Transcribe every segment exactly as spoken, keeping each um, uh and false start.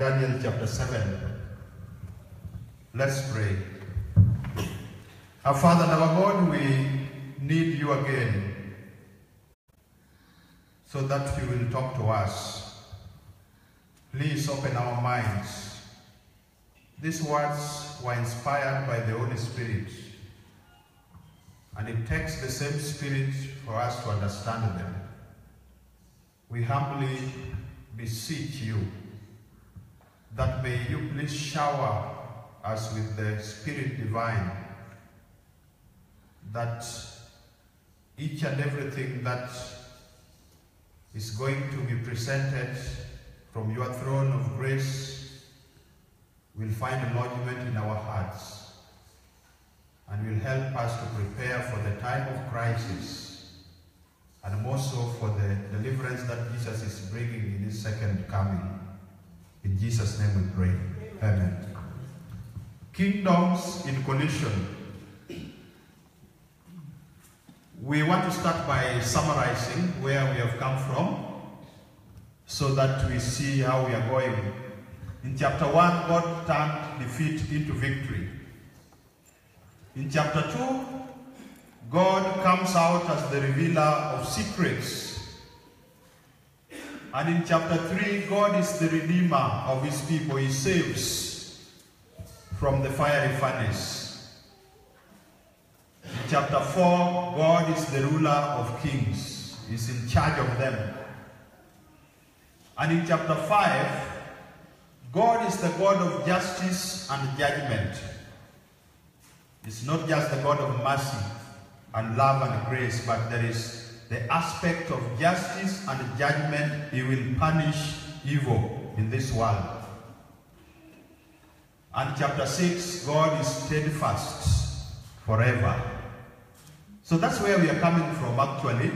Daniel chapter seven. Let's pray. Our Father and our God, we need you again so that you will talk to us. Please open our minds. These words were inspired by the Holy Spirit, and it takes the same Spirit for us to understand them. We humbly beseech you that may you please shower us with the Spirit divine, that each and everything that is going to be presented from your throne of grace will find lodgment in our hearts and will help us to prepare for the time of crisis, and more so for the deliverance that Jesus is bringing in his second coming. In Jesus' name we pray. Amen. Amen. Kingdoms in collision. We want to start by summarizing where we have come from so that we see how we are going. In chapter one, God turned defeat into victory. In chapter two, God comes out as the revealer of secrets. And in chapter three, God is the redeemer of his people. He saves from the fiery furnace. In chapter four, God is the ruler of kings. He's in charge of them. And in chapter five, God is the God of justice and judgment. It's not just the God of mercy and love and grace, but there is the aspect of justice and judgment. He will punish evil in this world. And chapter six, God is steadfast forever. So that's where we are coming from, actually.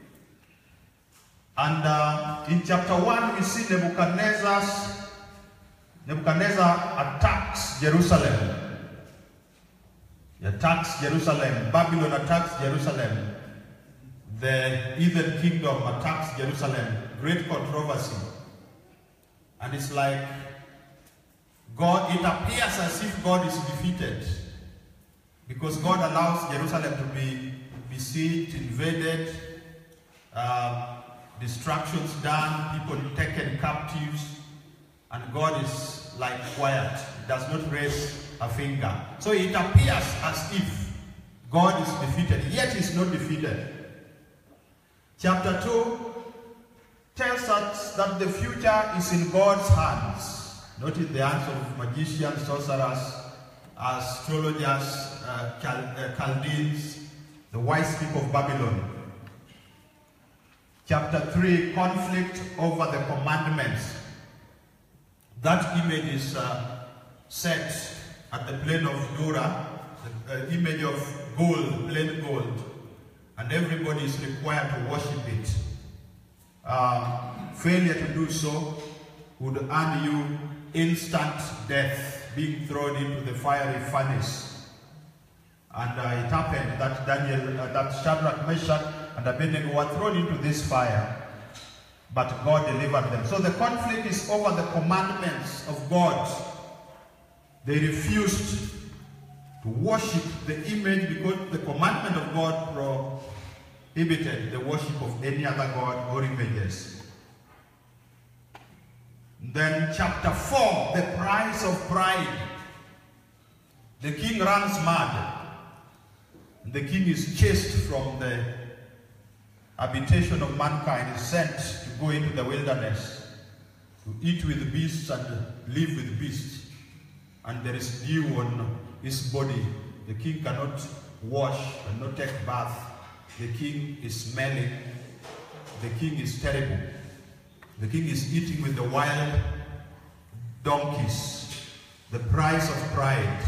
And uh, in chapter one, we see Nebuchadnezzar's Nebuchadnezzar attacks Jerusalem. He attacks Jerusalem. Babylon attacks Jerusalem. The heathen kingdom attacks Jerusalem. Great controversy. And it's like God, it appears as if God is defeated, because God allows Jerusalem to be besieged, invaded, uh, destructions done, people taken captives, and God is like quiet. He does not raise a finger. So it appears as if God is defeated, yet he's not defeated. Chapter two tells us that the future is in God's hands, not in the hands of magicians, sorcerers, astrologers, uh, Chal uh, Chaldeans, the wise people of Babylon. Chapter three, conflict over the commandments. That image is uh, set at the plain of Dura, the uh, image of gold, plain gold, and everybody is required to worship it. Uh, failure to do so would earn you instant death, being thrown into the fiery furnace. And uh, it happened that Daniel, uh, that Shadrach, Meshach, and Abednego were thrown into this fire, but God delivered them. So the conflict is over the commandments of God. They refused to worship the image because the commandment of God prohibited the worship of any other god or images. Then chapter four, the price of pride. The king runs mad. The king is chased from the habitation of mankind, is sent to go into the wilderness to eat with beasts and live with beasts. And there is dew on his body. The king cannot wash, cannot take bath. The king is smelling. The king is terrible. The king is eating with the wild donkeys. The price of pride.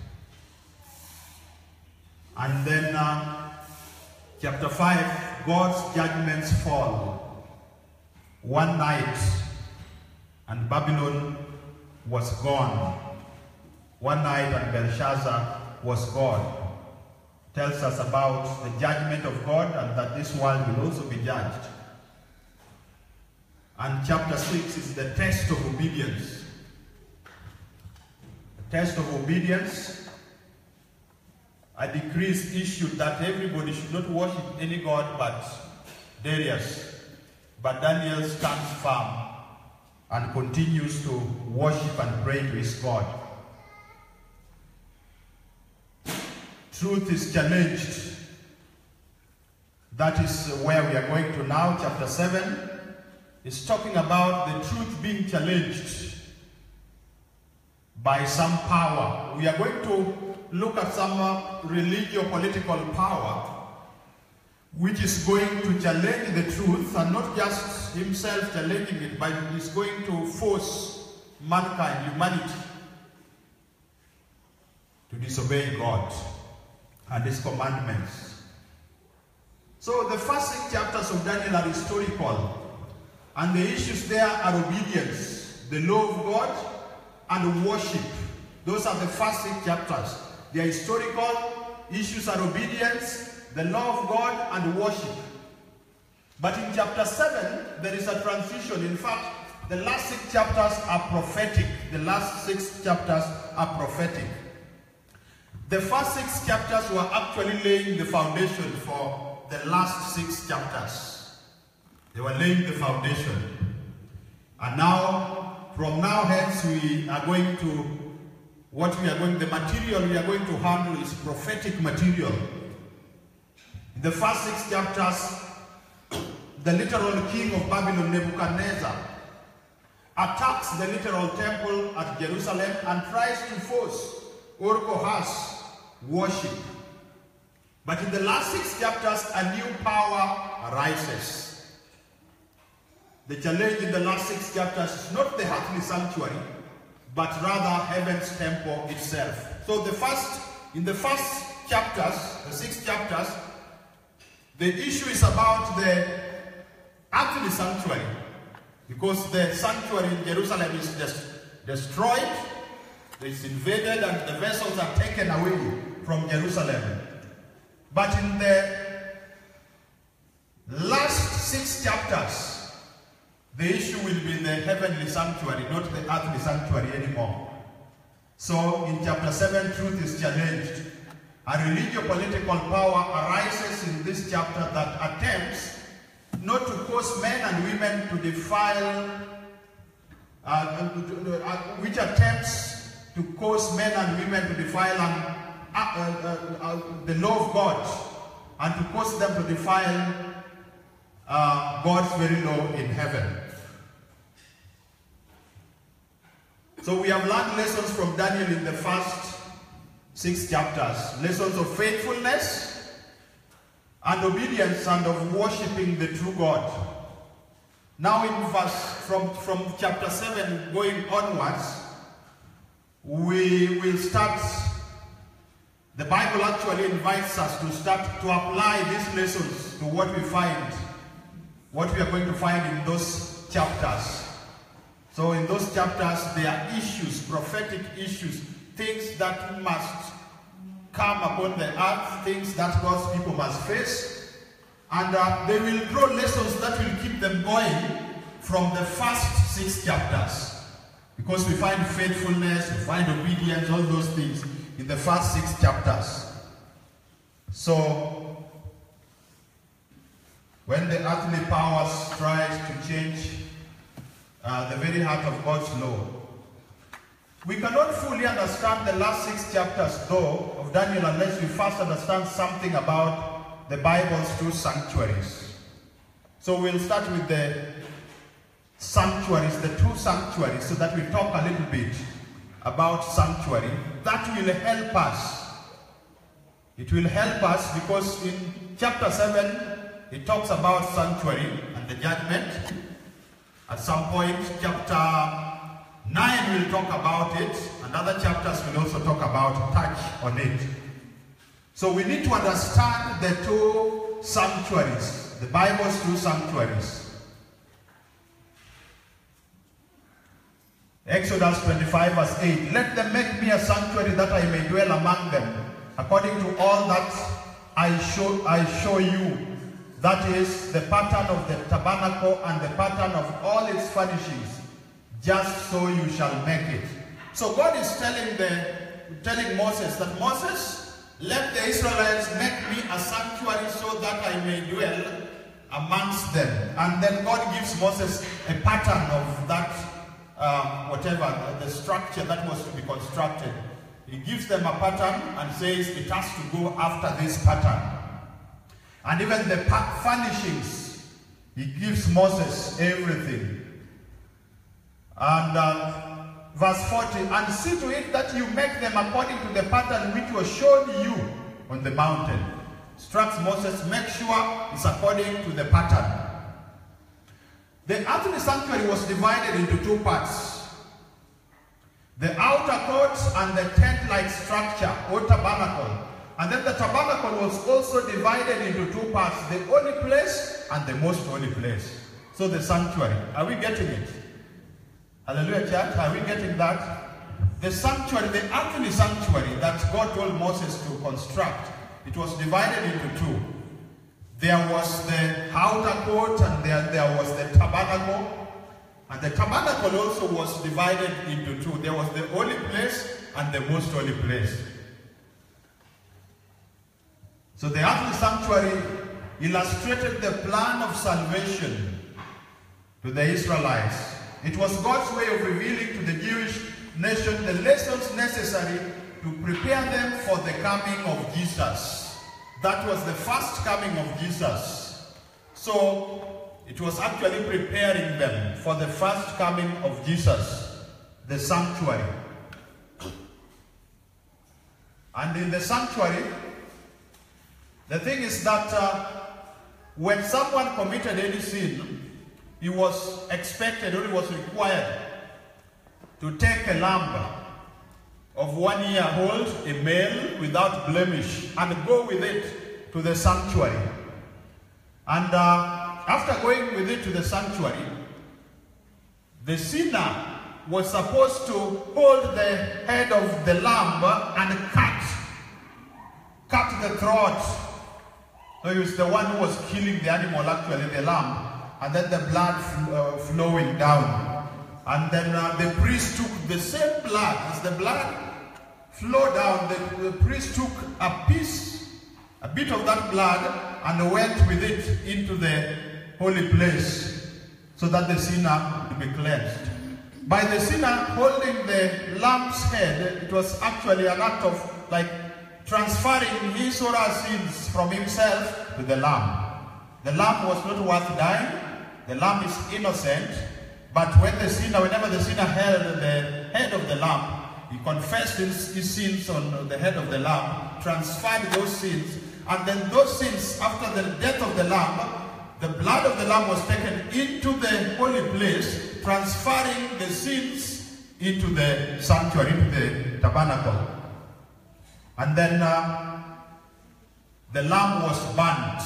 And then uh, chapter five, God's judgments fall. One night, and Babylon was gone. One night, and Belshazzar was gone. Tells us about the judgment of God and that this world will also be judged. And chapter six is the test of obedience. test of obedience. A decree is issued that everybody should not worship any god but Darius. But Daniel stands firm and continues to worship and pray to his God. Truth is challenged. That is where we are going to now. Chapter seven is talking about the truth being challenged by some power. We are going to look at some uh, religio-political power which is going to challenge the truth, and not just himself challenging it, but is going to force mankind, humanity, to disobey God and his commandments. So the first six chapters of Daniel are historical, and the issues there are obedience, the law of God, and worship. Those are the first six chapters. They are historical, issues are obedience, the law of God, and worship. But in chapter seven, there is a transition. In fact, the last six chapters are prophetic. The last six chapters are prophetic. The first six chapters were actually laying the foundation for the last six chapters. They were laying the foundation. And now, from now hence, we are going to, what we are going, the material we are going to handle is prophetic material. In the first six chapters, the literal king of Babylon, Nebuchadnezzar, attacks the literal temple at Jerusalem and tries to force or coerce worship. But in the last six chapters, a new power arises. The challenge in the last six chapters is not the earthly sanctuary, but rather heaven's temple itself. So the first, in the first chapters, the six chapters, the issue is about the earthly sanctuary, because the sanctuary in Jerusalem is des destroyed, it's invaded, and the vessels are taken away from Jerusalem. But in the last six chapters, the issue will be the heavenly sanctuary, not the earthly sanctuary anymore. So in chapter seven, truth is challenged. A religio-political power arises in this chapter that attempts not to cause men and women to defile, uh, uh, which attempts to cause men and women to defile and, uh, uh, uh, the law of God, and to cause them to defile uh, God's very law in heaven. So we have learned lessons from Daniel in the first six chapters. Lessons of faithfulness and obedience and of worshiping the true God. Now in verse, from, from chapter seven going onwards, we will start, the Bible actually invites us to start to apply these lessons to what we find, what we are going to find in those chapters. So in those chapters, there are issues, prophetic issues, things that must come upon the earth, things that God's people must face, and uh, they will draw lessons that will keep them going from the first six chapters, because we find faithfulness, we find obedience, all those things in the first six chapters. So when the earthly powers tries to change uh, the very heart of God's law, we cannot fully understand the last six chapters, though, of Daniel unless we first understand something about the Bible's two sanctuaries. So we'll start with the sanctuaries, the two sanctuaries, so that we talk a little bit about sanctuary. That will help us. It will help us because in chapter seven, it talks about sanctuary and the judgment. At some point, chapter nine will talk about it, and other chapters will also talk about, touch on it. So we need to understand the two sanctuaries, the Bible's two sanctuaries. Exodus twenty-five verse eight, let them make me a sanctuary that I may dwell among them, according to all that I show, I show you. That is the pattern of the tabernacle and the pattern of all its furnishings. Just so you shall make it. So God is telling the telling Moses that Moses, let the Israelites make me a sanctuary so that I may dwell amongst them. And then God gives Moses a pattern of that, um, whatever, the, the structure that was to be constructed. He gives them a pattern and says it has to go after this pattern. And even the furnishings, he gives Moses everything. And uh, verse forty, and see to it that you make them according to the pattern which was shown you on the mountain. Instructs Moses, make sure it's according to the pattern. The earthly sanctuary was divided into two parts. The outer court and the tent-like structure, or tabernacle. And then the tabernacle was also divided into two parts, the holy place and the most holy place. So the sanctuary. Are we getting it? Hallelujah, church. Are we getting that? The sanctuary, the earthly sanctuary that God told Moses to construct, it was divided into two. There was the outer court and there, there was the tabernacle. And the tabernacle also was divided into two. There was the holy place and the most holy place. So the earthly sanctuary illustrated the plan of salvation to the Israelites. It was God's way of revealing to the Jewish nation the lessons necessary to prepare them for the coming of Jesus. That was the first coming of Jesus. So it was actually preparing them for the first coming of Jesus, the sanctuary. And in the sanctuary, the thing is that uh, when someone committed any sin, he was expected or he was required to take a lamb of one year old, a male without blemish, and go with it to the sanctuary. And uh, after going with it to the sanctuary, the sinner was supposed to hold the head of the lamb and cut, cut the throat. So he was the one who was killing the animal, actually the lamb, and then the blood uh, flowing down. And then uh, the priest took the same blood, as the blood flowed down, the, the priest took a piece, a bit of that blood, and went with it into the holy place, so that the sinner would be cleansed. By the sinner holding the lamb's head, it was actually an act of like transferring his or her sins from himself to the lamb. The lamb was not worth dying. The lamb is innocent. But when the sinner, whenever the sinner held the head of the lamb, he confessed his, his sins on the head of the lamb, transferred those sins, and then those sins, after the death of the lamb, the blood of the lamb was taken into the holy place, transferring the sins into the sanctuary, into the tabernacle. And then uh, the lamb was burnt.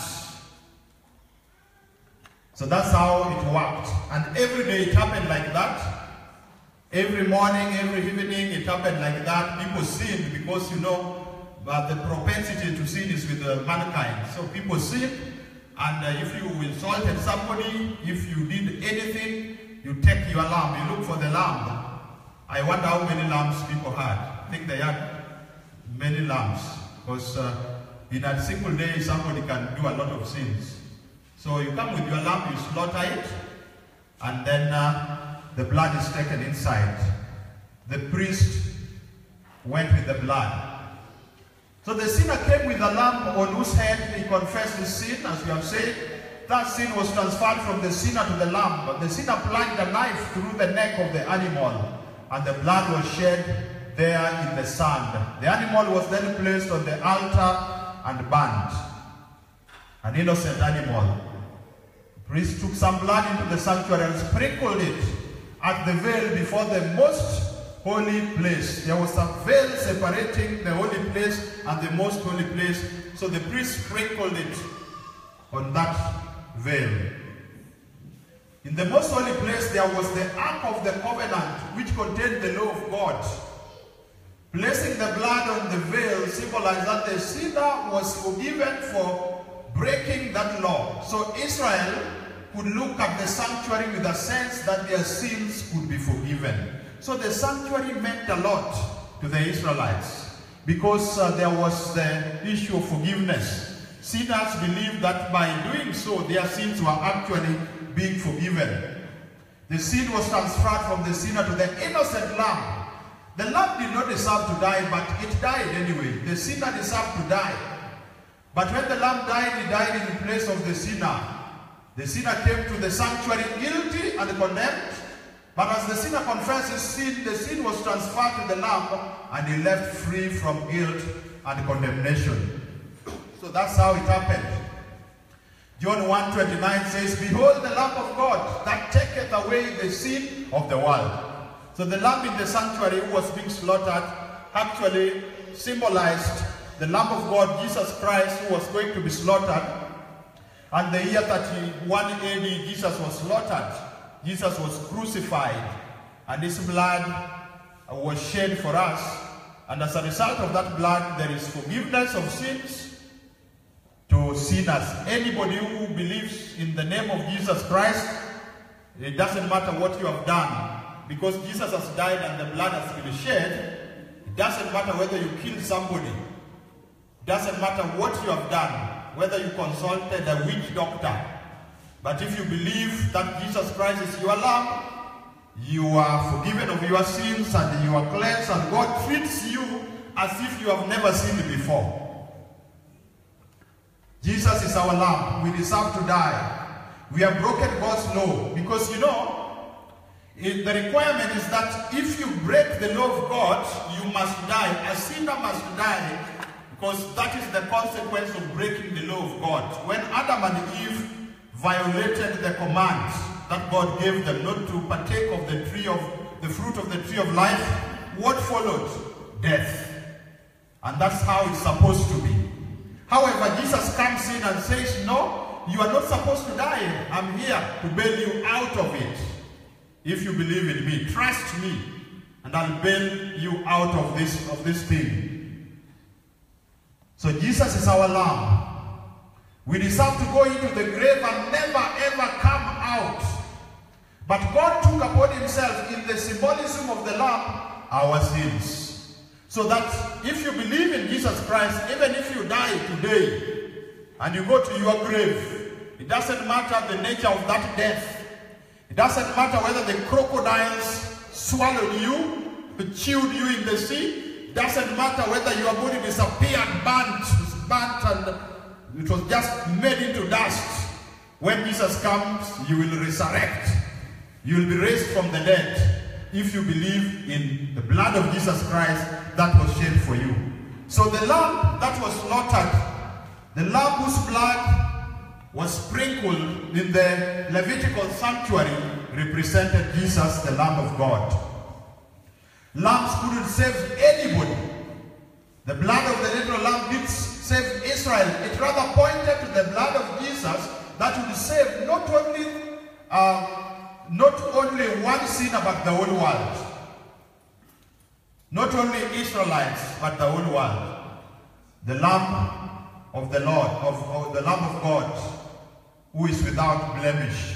So that's how it worked. And every day it happened like that. Every morning, every evening, it happened like that. People sinned because, you know, uh, the propensity to sin is with uh, mankind. So people sinned. And uh, if you insulted somebody, if you did anything, you take your lamb, you look for the lamb. I wonder how many lambs people had. I think they had many lambs. Because uh, in a single day, somebody can do a lot of sins. So you come with your lamb, you slaughter it, and then uh, the blood is taken inside. The priest went with the blood. So the sinner came with a lamb on whose head he confessed his sin, as we have said. That sin was transferred from the sinner to the lamb. But the sinner plunged a knife through the neck of the animal, and the blood was shed there in the sand. The animal was then placed on the altar and burnt. An innocent animal. The priest took some blood into the sanctuary and sprinkled it at the veil before the most holy place. There was a veil separating the holy place and the most holy place. So the priest sprinkled it on that veil. In the most holy place there was the Ark of the Covenant, which contained the law of God. Placing the blood on the veil symbolized that the sinner was forgiven for breaking that law. So Israel could look at the sanctuary with a sense that their sins could be forgiven. So the sanctuary meant a lot to the Israelites because uh, there was the issue of forgiveness. Sinners believed that by doing so, their sins were actually being forgiven. The sin was transferred from the sinner to the innocent lamb. The lamb did not deserve to die, but it died anyway. The sinner deserved to die. But when the lamb died, he died in place of the sinner. The sinner came to the sanctuary guilty and condemned. But as the sinner confessed his sin, the sin was transferred to the lamb, and he left free from guilt and condemnation. So that's how it happened. John one twenty-nine says, "Behold the Lamb of God that taketh away the sin of the world." So the lamb in the sanctuary who was being slaughtered actually symbolized the Lamb of God, Jesus Christ, who was going to be slaughtered. And the year thirty-one A D, Jesus was slaughtered. Jesus was crucified, and his blood was shed for us. And as a result of that blood, there is forgiveness of sins to sinners. Anybody who believes in the name of Jesus Christ, it doesn't matter what you have done, because Jesus has died and the blood has been shed. It doesn't matter whether you killed somebody. It doesn't matter what you have done, whether you consulted a witch doctor. But if you believe that Jesus Christ is your lamb, you are forgiven of your sins and you are cleansed, and God treats you as if you have never sinned before. Jesus is our lamb. We deserve to die. We have broken God's law, because you know, it, the requirement is that if you break the law of God, you must die. A sinner must die, because that is the consequence of breaking the law of God. When Adam and Eve violated the command that God gave them not to partake of the tree of the fruit of the tree of life, what followed? Death. And that's how it's supposed to be. However, Jesus comes in and says, no, you are not supposed to die. I'm here to bail you out of it. If you believe in me, trust me, and I'll bail you out of this, of this thing. So Jesus is our lamb. We deserve to go into the grave and never ever come out. But God took upon himself, in the symbolism of the lamb, our sins. So that if you believe in Jesus Christ, even if you die today and you go to your grave, it doesn't matter the nature of that death. It doesn't matter whether the crocodiles swallowed you, chewed you in the sea. It doesn't matter whether your body disappeared, burnt, burnt and it was just made into dust. When Jesus comes, you will resurrect. You will be raised from the dead if you believe in the blood of Jesus Christ that was shed for you. So the lamb that was slaughtered, the lamb whose blood was sprinkled in the Levitical sanctuary, represented Jesus, the Lamb of God. Lambs couldn't save anybody. The blood of the little lamb did save Israel. It rather pointed to the blood of Jesus that would save not only uh, not only one sinner, but the whole world. Not only Israelites, but the whole world. The Lamb of the Lord, of, of the Lamb of God, who is without blemish.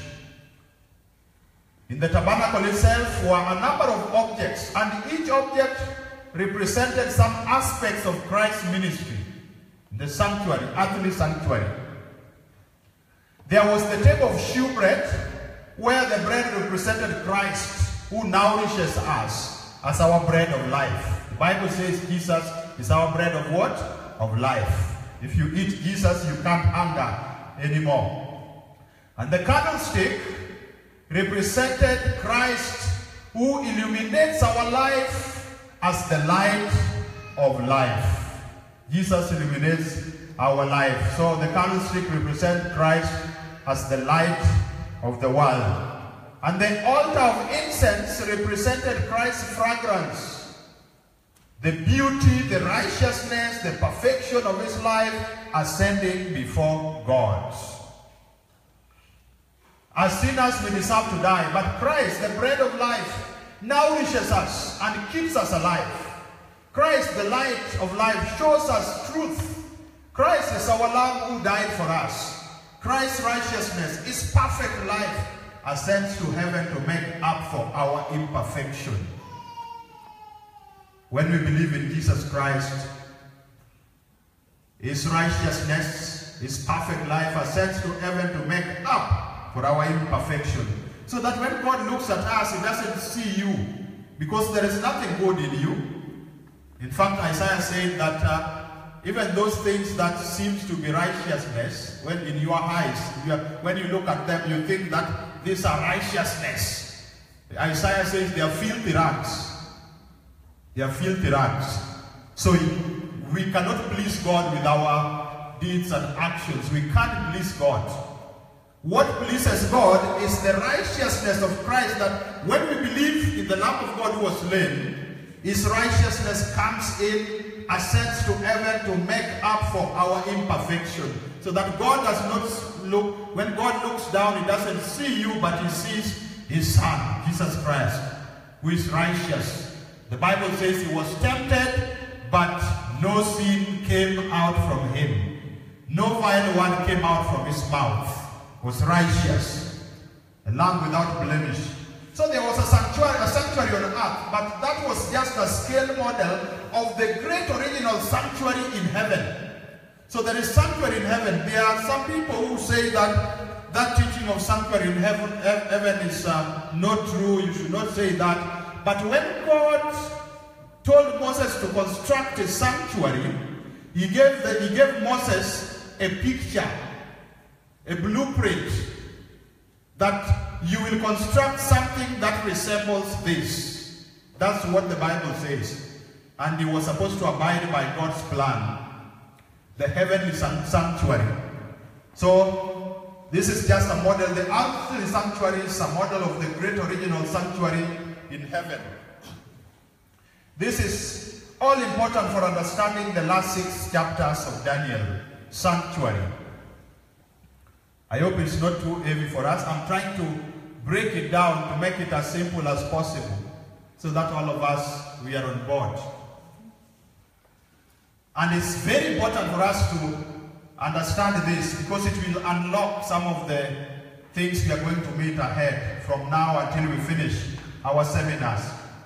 In the tabernacle itself were a number of objects, and each object represented some aspects of Christ's ministry. The sanctuary, earthly sanctuary. There was the table of shewbread, where the bread represented Christ, who nourishes us as our bread of life. The Bible says Jesus is our bread of what? Of life. If you eat Jesus, you can't hunger anymore. And the candlestick represented Christ, who illuminates our life as the light of life. Jesus illuminates our life. So the candlestick represents Christ as the light of the world. And the altar of incense represented Christ's fragrance, the beauty, the righteousness, the perfection of his life ascending before God. As sinners, we deserve to die, but Christ, the bread of life, nourishes us and keeps us alive. Christ, the light of life, shows us truth. Christ is our Lamb who died for us. Christ's righteousness, his perfect life, ascends to heaven to make up for our imperfection. when we believe in Jesus Christ, his righteousness, his perfect life ascends to heaven to make up for our imperfection. So that when God looks at us, he doesn't see you, because there is nothing good in you. In fact, Isaiah said that uh, even those things that seems to be righteousness, when in your eyes, you are, when you look at them, you think that these are righteousness. Isaiah says they are filthy rags. They are filthy rags. So we cannot please God with our deeds and actions. We can't please God. What pleases God is the righteousness of Christ, that when we believe in the Lamb of God who was slain, his righteousness comes in, ascends to heaven to make up for our imperfection. So that God does not look, when God looks down, he doesn't see you, but he sees his Son, Jesus Christ, who is righteous. The Bible says he was tempted, but no sin came out from him. No vile one came out from his mouth. Was righteous, a lamb without blemish. So there was a sanctuary, a sanctuary on earth, but that was just a scale model of the great original sanctuary in heaven. So there is sanctuary in heaven. There are some people who say that that teaching of sanctuary in heaven, heaven is uh, not true. You should not say that. But when God told Moses to construct a sanctuary, he gave, the, he gave Moses a picture, a blueprint, that you will construct something that resembles this. That's what the Bible says. And he was supposed to abide by God's plan, the heavenly sanctuary. So this is just a model. The earthly sanctuary is a model of the great original sanctuary in heaven. This is all important for understanding the last six chapters of Daniel, sanctuary. I hope it's not too heavy for us. I'm trying to break it down to make it as simple as possible, so that all of us, we are on board. And it's very important for us to understand this, because it will unlock some of the things we are going to meet ahead from now until we finish our seminars.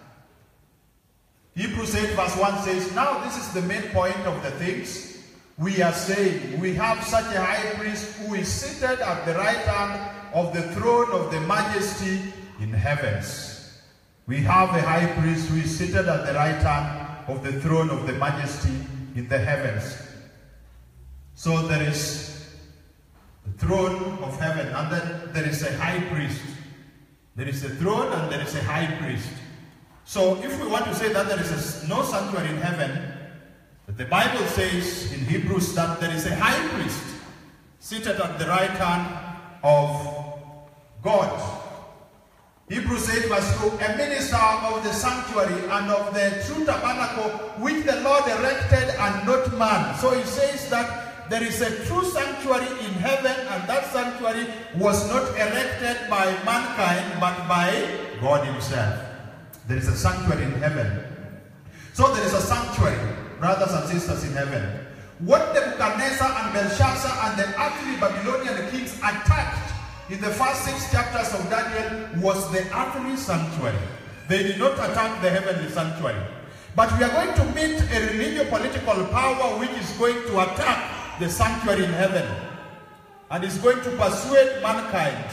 Hebrews eight verse one says, now this is the main point of the things we are saying. We have such a high priest who is seated at the right hand of the throne of the majesty in heavens. We have a high priest who is seated at the right hand of the throne of the majesty in the heavens. So there is the throne of heaven, and then there is a high priest. There is a throne and there is a high priest. So if we want to say that there is a, no sanctuary in heaven, the Bible says in Hebrews that there is a high priest seated at the right hand of God. Hebrews eight verse two, a minister of the sanctuary and of the true tabernacle which the Lord erected and not man. So he says that there is a true sanctuary in heaven, and that sanctuary was not erected by mankind but by God himself. There is a sanctuary in heaven. So there is a sanctuary, brothers and sisters, in heaven. What Nebuchadnezzar and Belshazzar and the earthly Babylonian kings attacked in the first six chapters of Daniel was the earthly sanctuary. They did not attack the heavenly sanctuary. But we are going to meet a religio-political power which is going to attack the sanctuary in heaven, and is going to persuade mankind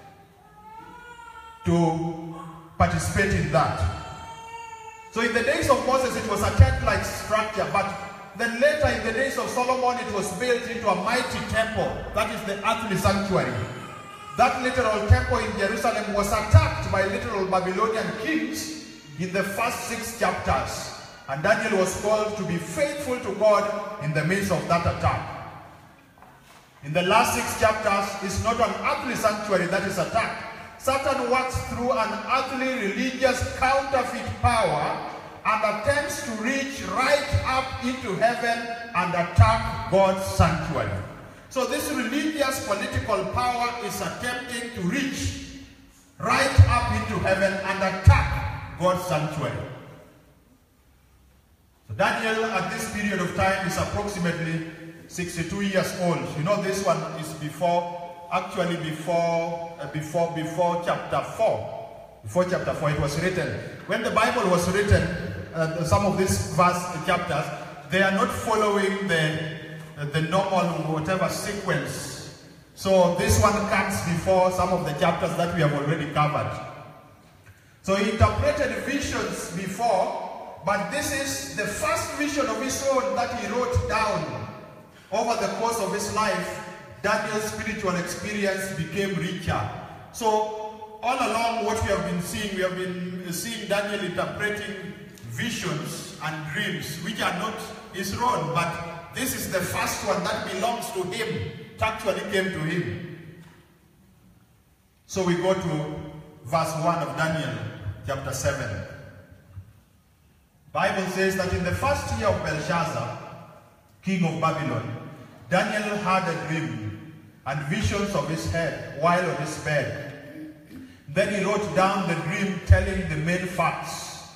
to participate in that. So in the days of Moses it was a tent-like structure, but then later in the days of Solomon it was built into a mighty temple. That is the earthly sanctuary. That literal temple in Jerusalem was attacked by literal Babylonian kings in the first six chapters. And Daniel was called to be faithful to God in the midst of that attack. In the last six chapters, it's not an earthly sanctuary that is attacked. Satan works through an earthly religious counterfeit power and attempts to reach right up into heaven and attack God's sanctuary. So this religious political power is attempting to reach right up into heaven and attack God's sanctuary. So Daniel at this period of time is approximately sixty-two years old. You know, this one is before, actually before, uh, before, before chapter four. Before chapter four it was written. When the Bible was written, uh, some of these verse chapters, they are not following the, uh, the normal whatever sequence. So this one comes before some of the chapters that we have already covered. So he interpreted visions before, but this is the first vision of his own that he wrote down. Over the course of his life, Daniel's spiritual experience became richer. So all along what we have been seeing, we have been seeing Daniel interpreting visions and dreams, which are not his own, but this is the first one that belongs to him. It actually came to him. So we go to verse one of Daniel chapter seven. Bible says that in the first year of Belshazzar, king of Babylon, Daniel had a dream and visions of his head while on his bed. Then he wrote down the dream, telling the main facts.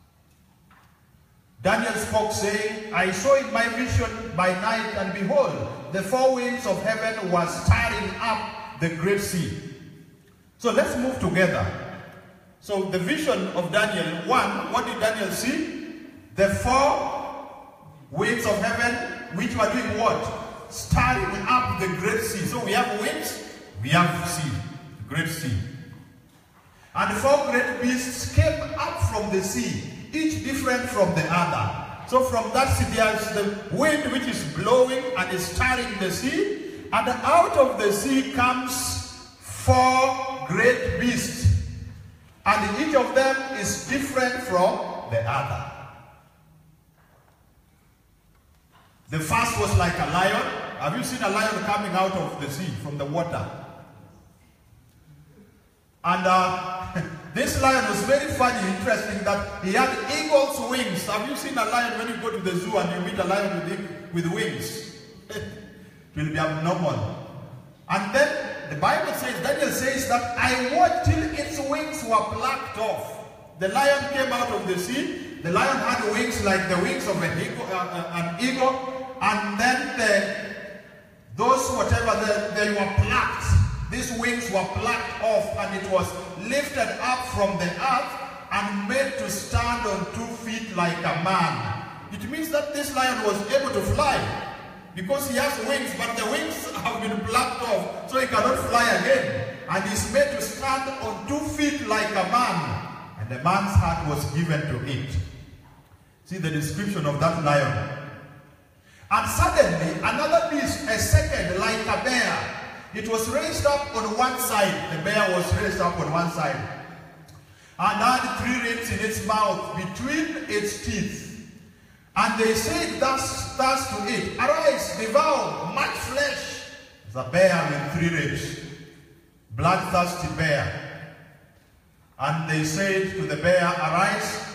Daniel spoke, saying, I saw in my vision by night, and behold, the four winds of heaven was stirring up the great sea. So let's move together. So the vision of Daniel, one, what did Daniel see? The four winds of heaven, which were doing what? Stirring up the great sea. So we have winds, we have sea, the great sea. And four great beasts came up from the sea, each different from the other. So from that sea there is the wind which is blowing and is stirring the sea, and out of the sea comes four great beasts, and each of them is different from the other. The first was like a lion. Have you seen a lion coming out of the sea, from the water? And uh, this lion was very funny, interesting, that he had eagle's wings. Have you seen a lion when you go to the zoo and you meet a lion with, with wings? It will be abnormal. And then the Bible says, Daniel says that I watched till its wings were plucked off. The lion came out of the sea. The lion had wings like the wings of an eagle, uh, an eagle. And then the, those whatever, the, they were plucked. These wings were plucked off, and it was lifted up from the earth and made to stand on two feet like a man. It means that this lion was able to fly because he has wings, but the wings have been plucked off, so he cannot fly again. And he's made to stand on two feet like a man, and the man's heart was given to it. See the description of that lion. And suddenly, another beast, a second, like a bear, it was raised up on one side. The bear was raised up on one side, and had three ribs in its mouth between its teeth. And they said thus, thus to it, Arise, devour much flesh. The bear with three ribs, bloodthirsty bear. And they said to the bear, Arise,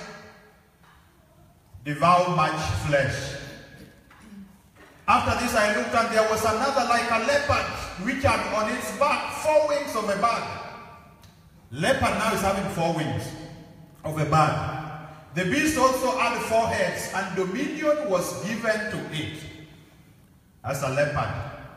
devour much flesh. After this I looked, and there was another like a leopard, which had on its back four wings of a bird. Leopard now is having four wings of a bird. The beast also had four heads, and dominion was given to it as a leopard.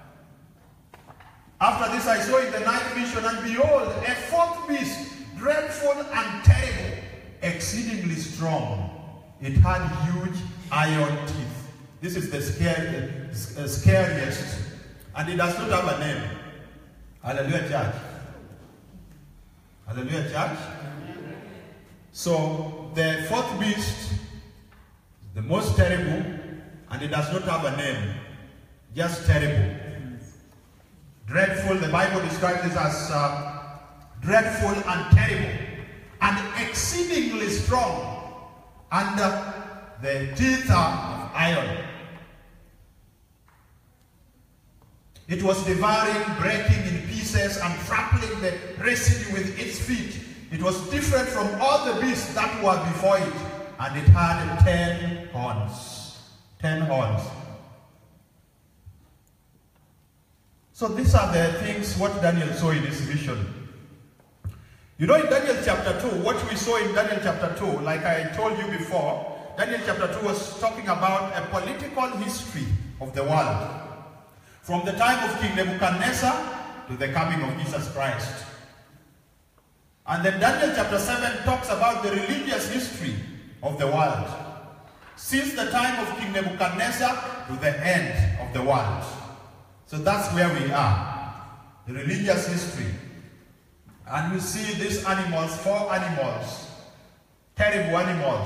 After this I saw in the night vision, and behold, a fourth beast, dreadful and terrible, exceedingly strong. It had huge iron teeth. This is the scary, uh, scariest, and it does not have a name. Hallelujah, church. Hallelujah, church. So the fourth beast, the most terrible, and it does not have a name, just terrible. Dreadful, the Bible describes this as uh, dreadful and terrible, and exceedingly strong, and uh, the teeth are of iron. It was devouring, breaking in pieces, and trampling the residue with its feet. It was different from all the beasts that were before it, and it had ten horns. Ten horns. So these are the things what Daniel saw in his vision. You know, in Daniel chapter two, what we saw in Daniel chapter two, like I told you before, Daniel chapter two was talking about a political history of the world. From the time of King Nebuchadnezzar to the coming of Jesus Christ. And then Daniel chapter seven talks about the religious history of the world. Since the time of King Nebuchadnezzar to the end of the world. So that's where we are. The religious history. And we see these animals, four animals, terrible animals.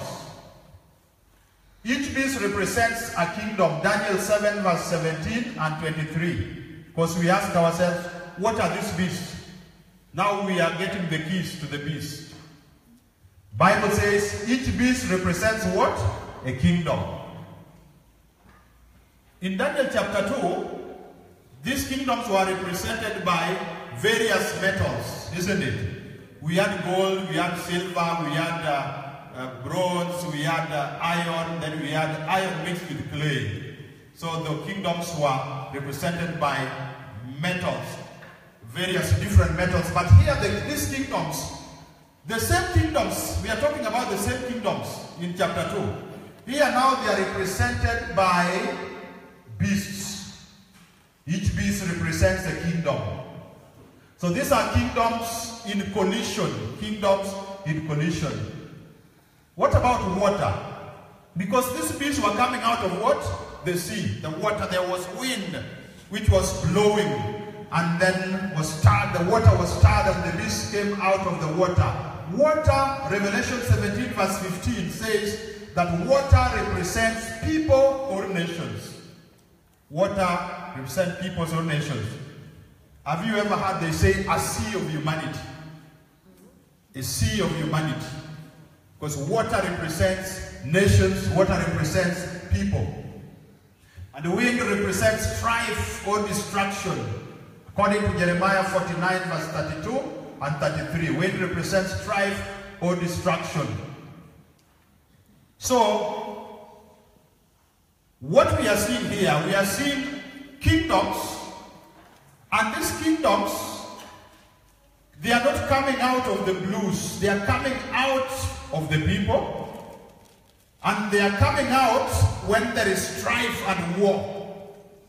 Each beast represents a kingdom. Daniel seven verse seventeen and twenty-three. Because we ask ourselves, what are these beasts? Now we are getting the keys to the beast. Bible says each beast represents what? A kingdom. In Daniel chapter two, these kingdoms were represented by various metals, isn't it? We had gold, we had silver, we had uh, uh, bronze, we had uh, iron, then we had iron mixed with clay. So the kingdoms were represented by metals, various different metals. But here, the, these kingdoms, the same kingdoms, we are talking about the same kingdoms in chapter two. Here now they are represented by beasts. Each beast represents a kingdom. So these are kingdoms in collision. Kingdoms in collision. What about water? Because these beasts were coming out of what? The sea. The water, there was wind which was blowing and then was stirred. The water was stirred and the beasts came out of the water. Water, Revelation seventeen verse fifteen says that water represents people or nations. Water represents peoples or nations. Have you ever heard they say a sea of humanity? A sea of humanity. Because water represents nations, water represents people. And the wind represents strife or destruction. According to Jeremiah forty-nine verse thirty-two and thirty-three, wind represents strife or destruction. So, what we are seeing here, we are seeing kingdoms, and these kingdoms, they are not coming out of the blues, they are coming out of the people, and they are coming out when there is strife and war.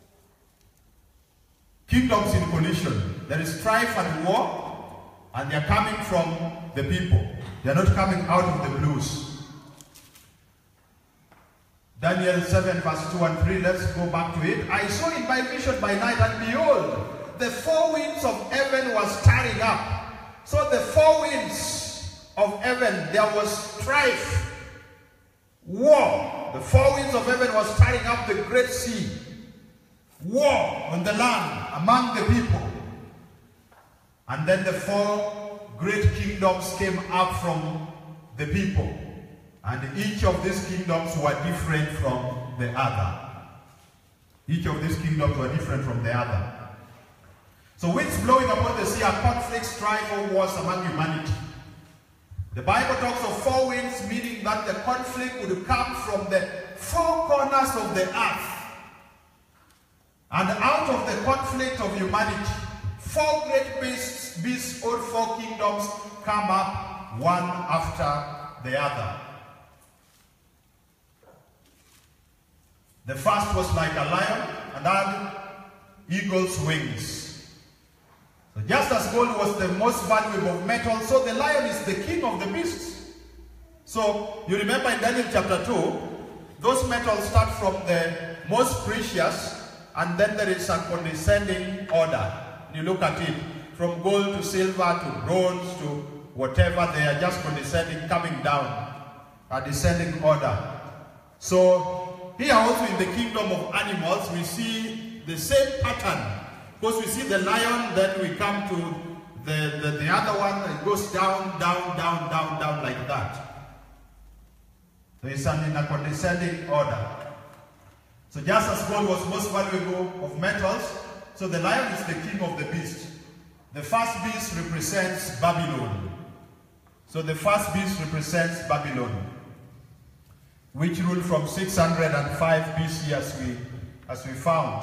Kingdoms in collision, there is strife and war, and they are coming from the people. They are not coming out of the blues. Daniel seven verse two and three, let's go back to it. I saw in my vision by night, and behold, the four winds of heaven was stirring up. So the four winds of heaven, there was strife, war. The four winds of heaven was stirring up the great sea. War on the land among the people. And then the four great kingdoms came up from the people. And each of these kingdoms were different from the other. Each of these kingdoms were different from the other. So winds blowing upon the sea are conflicts, strife, or wars among humanity. The Bible talks of four winds, meaning that the conflict would come from the four corners of the earth. And out of the conflict of humanity, four great beasts, beasts or four kingdoms come up one after the other. The first was like a lion and had eagle's wings. So just as gold was the most valuable metal, so the lion is the king of the beasts. So you remember in Daniel chapter two, those metals start from the most precious, and then there is a condescending order. You look at it, from gold to silver to bronze to whatever, they are just condescending, coming down, a descending order. So here also in the kingdom of animals, we see the same pattern. Because we see the lion, then we come to the, the, the other one, it goes down, down, down, down, down like that. So it's an, in a condescending order. So just as gold was most valuable of metals, so the lion is the king of the beast. The first beast represents Babylon. So the first beast represents Babylon, which ruled from six hundred five B C as we, as we found.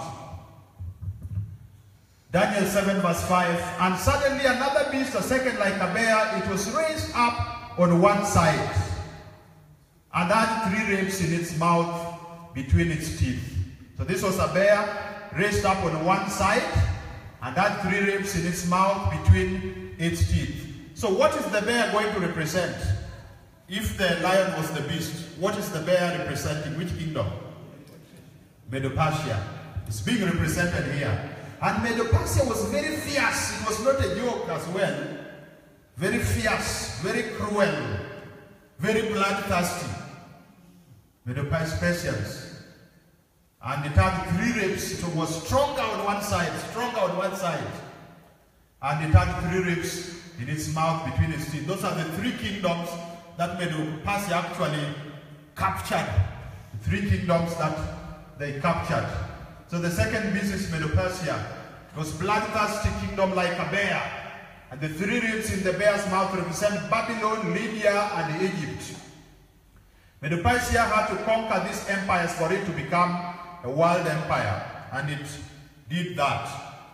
Daniel seven verse five, and suddenly another beast, a second like a bear, it was raised up on one side, and had three ribs in its mouth between its teeth. So this was a bear raised up on one side, and had three ribs in its mouth between its teeth. So what is the bear going to represent? if the lion was the beast, what is the bear representing? Which kingdom? Medo-Persia. It's being represented here. And Medo-Persia was very fierce. It was not a joke as well. Very fierce, very cruel, very bloodthirsty. Medo-Persians. And it had three ribs. It was stronger on one side, stronger on one side. And it had three ribs in its mouth between its teeth. Those are the three kingdoms that Medo-Persia actually captured. The three kingdoms that they captured. So the second beast is Medo-Persia. It was bloodthirsty kingdom like a bear. And the three ribs in the bear's mouth represent Babylon, Lydia, and Egypt. Medo-Persia had to conquer these empires for it to become a world empire. And it did that.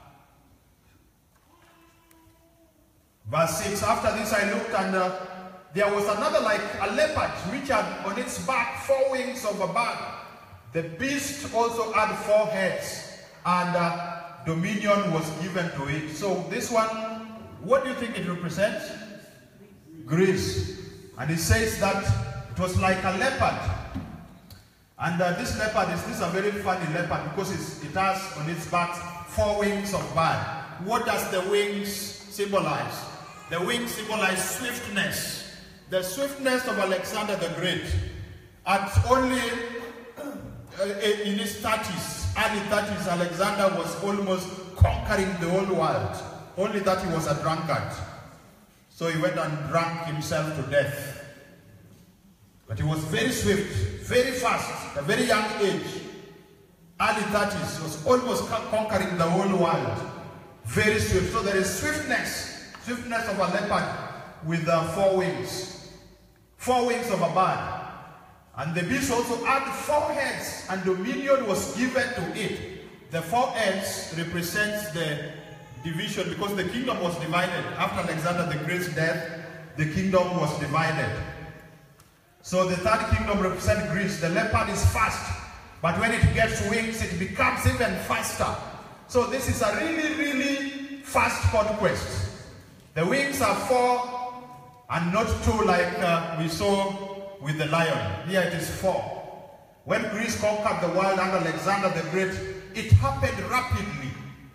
Verse six, after this I looked, and uh, there was another like a leopard, which had on its back four wings of a bird. The beast also had four heads, and uh, dominion was given to it. So this one, what do you think it represents? Greece. And it says that it was like a leopard. And uh, this leopard is, this is a very funny leopard, because it's, it has on its back four wings of bird. What does the wings symbolize? The wings symbolize swiftness. The swiftness of Alexander the Great. At only uh, in his thirties, early thirties, Alexander was almost conquering the whole world. Only that he was a drunkard. So he went and drank himself to death. But he was very swift, very fast, at a very young age. Early thirties, he was almost conquering the whole world. Very swift. So there is swiftness. Swiftness of a leopard with uh, four wings. Four wings of a bird. And the beast also had four heads, and dominion was given to it. The four heads represents the division, because the kingdom was divided. After Alexander the Great's death, the kingdom was divided. So the third kingdom represents Greece. The leopard is fast, but when it gets wings, it becomes even faster. So this is a really, really fast conquest. The wings are four and not two like uh, we saw with the lion. Here it is four. When Greece conquered the world under Alexander the Great, it happened rapidly.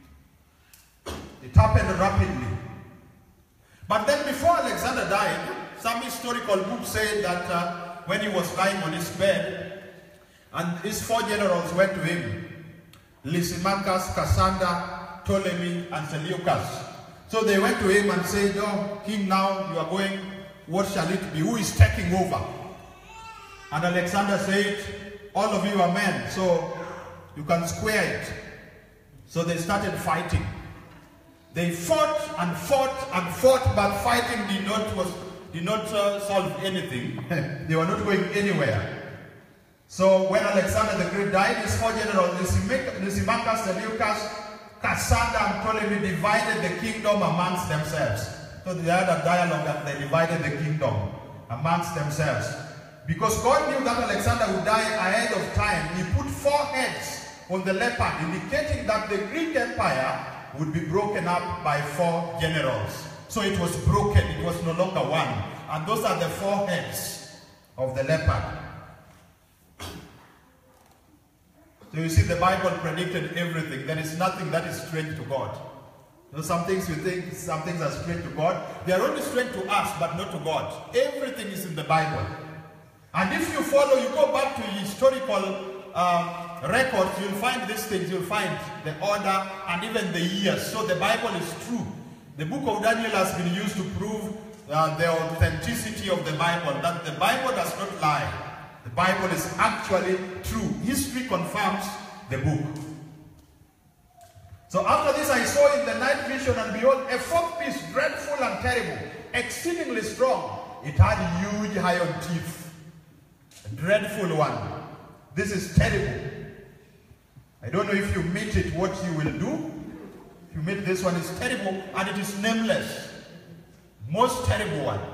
It happened rapidly. But then before Alexander died, some historical books say that uh, when he was lying on his bed, and his four generals went to him, Lysimachus, Cassander, Ptolemy, and Seleucus. So they went to him and said, "Oh, king, now you are going, what shall it be? Who is taking over?" And Alexander said, "All of you are men, so you can square it." So they started fighting. They fought and fought and fought, but fighting did not, was, did not uh, solve anything. They were not going anywhere. So when Alexander the Great died, his four generals, Lysimachus, Seleucus, Cassander, and Ptolemy, divided the kingdom amongst themselves. So they had a dialogue and they divided the kingdom amongst themselves. Because God knew that Alexander would die ahead of time, he put four heads on the leopard, indicating that the Greek Empire would be broken up by four generals. So it was broken, it was no longer one. And those are the four heads of the leopard. So you see, the Bible predicted everything. There is nothing that is strange to God. You know, some things we think, some things are strange to God. They are only strange to us, but not to God. Everything is in the Bible. And if you follow, you go back to historical uh, records, you'll find these things. You'll find the order and even the years. So the Bible is true. The book of Daniel has been used to prove uh, the authenticity of the Bible, that the Bible does not lie. The Bible is actually true. History confirms the book. So after this I saw in the night vision, and behold, a fourth beast, dreadful and terrible, exceedingly strong. It had huge iron teeth. A dreadful one. This is terrible. I don't know if you meet it, what you will do. If you meet this one, it's terrible, and it is nameless. Most terrible one.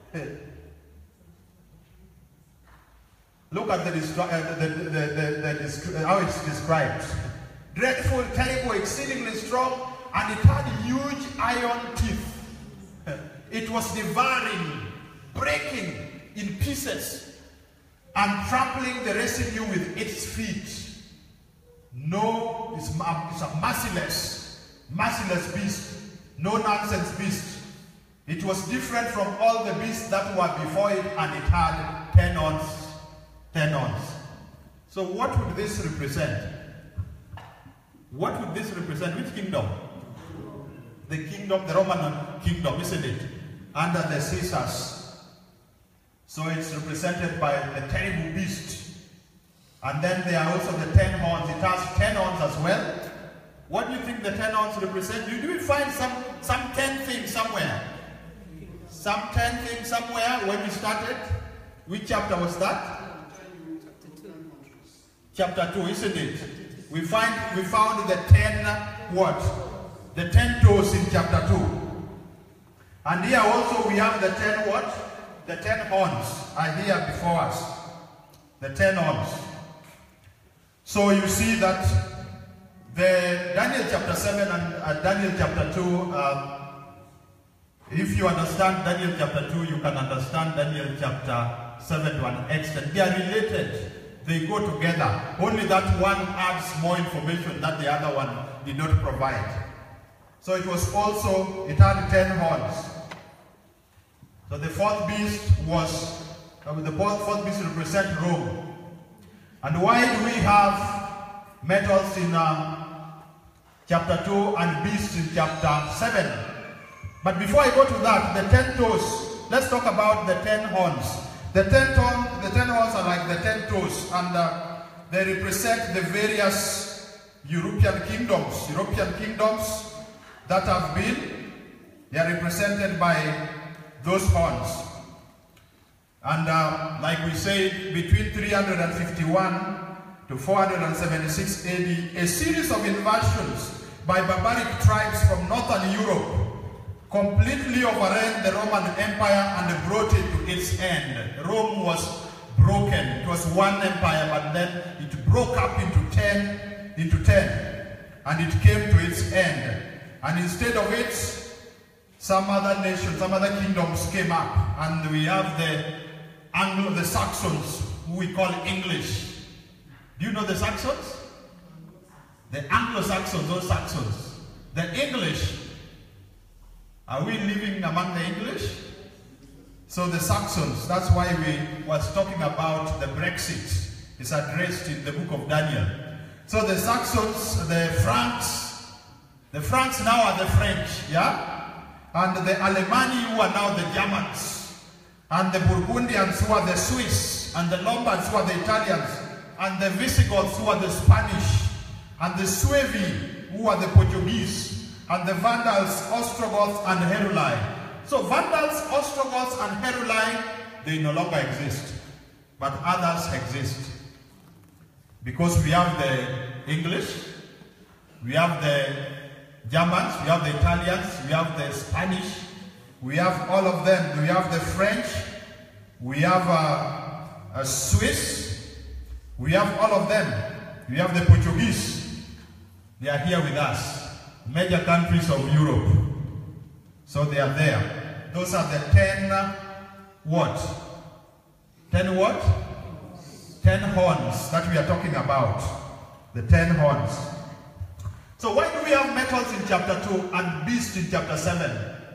Look at the, uh, the, the, the, the, how it's described. Dreadful, terrible, exceedingly strong, and it had huge iron teeth. It was devouring, breaking, in pieces and trampling the residue with its feet. No, it's, it's a merciless, merciless beast, no nonsense beast. It was different from all the beasts that were before it, and it had ten horns, ten horns. So what would this represent? What would this represent? Which kingdom? The kingdom, the Roman kingdom, isn't it? Under the Caesars. So it's represented by the terrible beast. And then there are also the ten horns. It has ten horns as well. What do you think the ten horns represent? Do you find some, some ten things somewhere? Some ten things somewhere when we started? Which chapter was that? Chapter two, isn't it? We find we found the ten what? The ten toes in chapter two. And here also we have the ten what? The ten horns are here before us. The ten horns. So you see that the Daniel chapter seven and uh, Daniel chapter two, uh, if you understand Daniel chapter two, you can understand Daniel chapter seven to an extent. They are related. They go together. Only that one adds more information that the other one did not provide. So it was also, it had ten horns. So the fourth beast was, uh, the fourth beast represents Rome. And why do we have metals in uh, chapter two and beasts in chapter seven? But before I go to that, the ten toes, let's talk about the ten horns. The ten, ton, the ten horns are like the ten toes, and uh, they represent the various European kingdoms. European kingdoms that have been, they are represented by those horns. And uh, like we said, between three hundred fifty-one to four hundred seventy-six A D, a series of invasions by barbaric tribes from northern Europe completely overran the Roman Empire and brought it to its end. Rome was broken. It was one empire, but then it broke up into ten, into ten, and it came to its end. And instead of it, some other nations, some other kingdoms came up, and we have the Anglo, the Saxons, who we call English. Do you know the Saxons? The Anglo-Saxons, those Saxons. The English. Are we living among the English? So the Saxons, that's why we was talking about the Brexit. It's addressed in the book of Daniel. So the Saxons, the Franks, the Franks now are the French, yeah? And the Alemanni, who are now the Germans. And the Burgundians, who are the Swiss. And the Lombards, who are the Italians. And the Visigoths, who are the Spanish. And the Suevi, who are the Portuguese. And the Vandals, Ostrogoths, and Heruli. So Vandals, Ostrogoths, and Heruli, they no longer exist. But others exist. Because we have the English, we have the Germans, we have the Italians, we have the Spanish, we have all of them. We have the French, we have uh, a Swiss, we have all of them. We have the Portuguese. They are here with us. Major countries of Europe. So they are there. Those are the ten uh, what? Ten what? Ten horns that we are talking about. The ten horns. So why do we have metals in chapter two and beasts in chapter seven?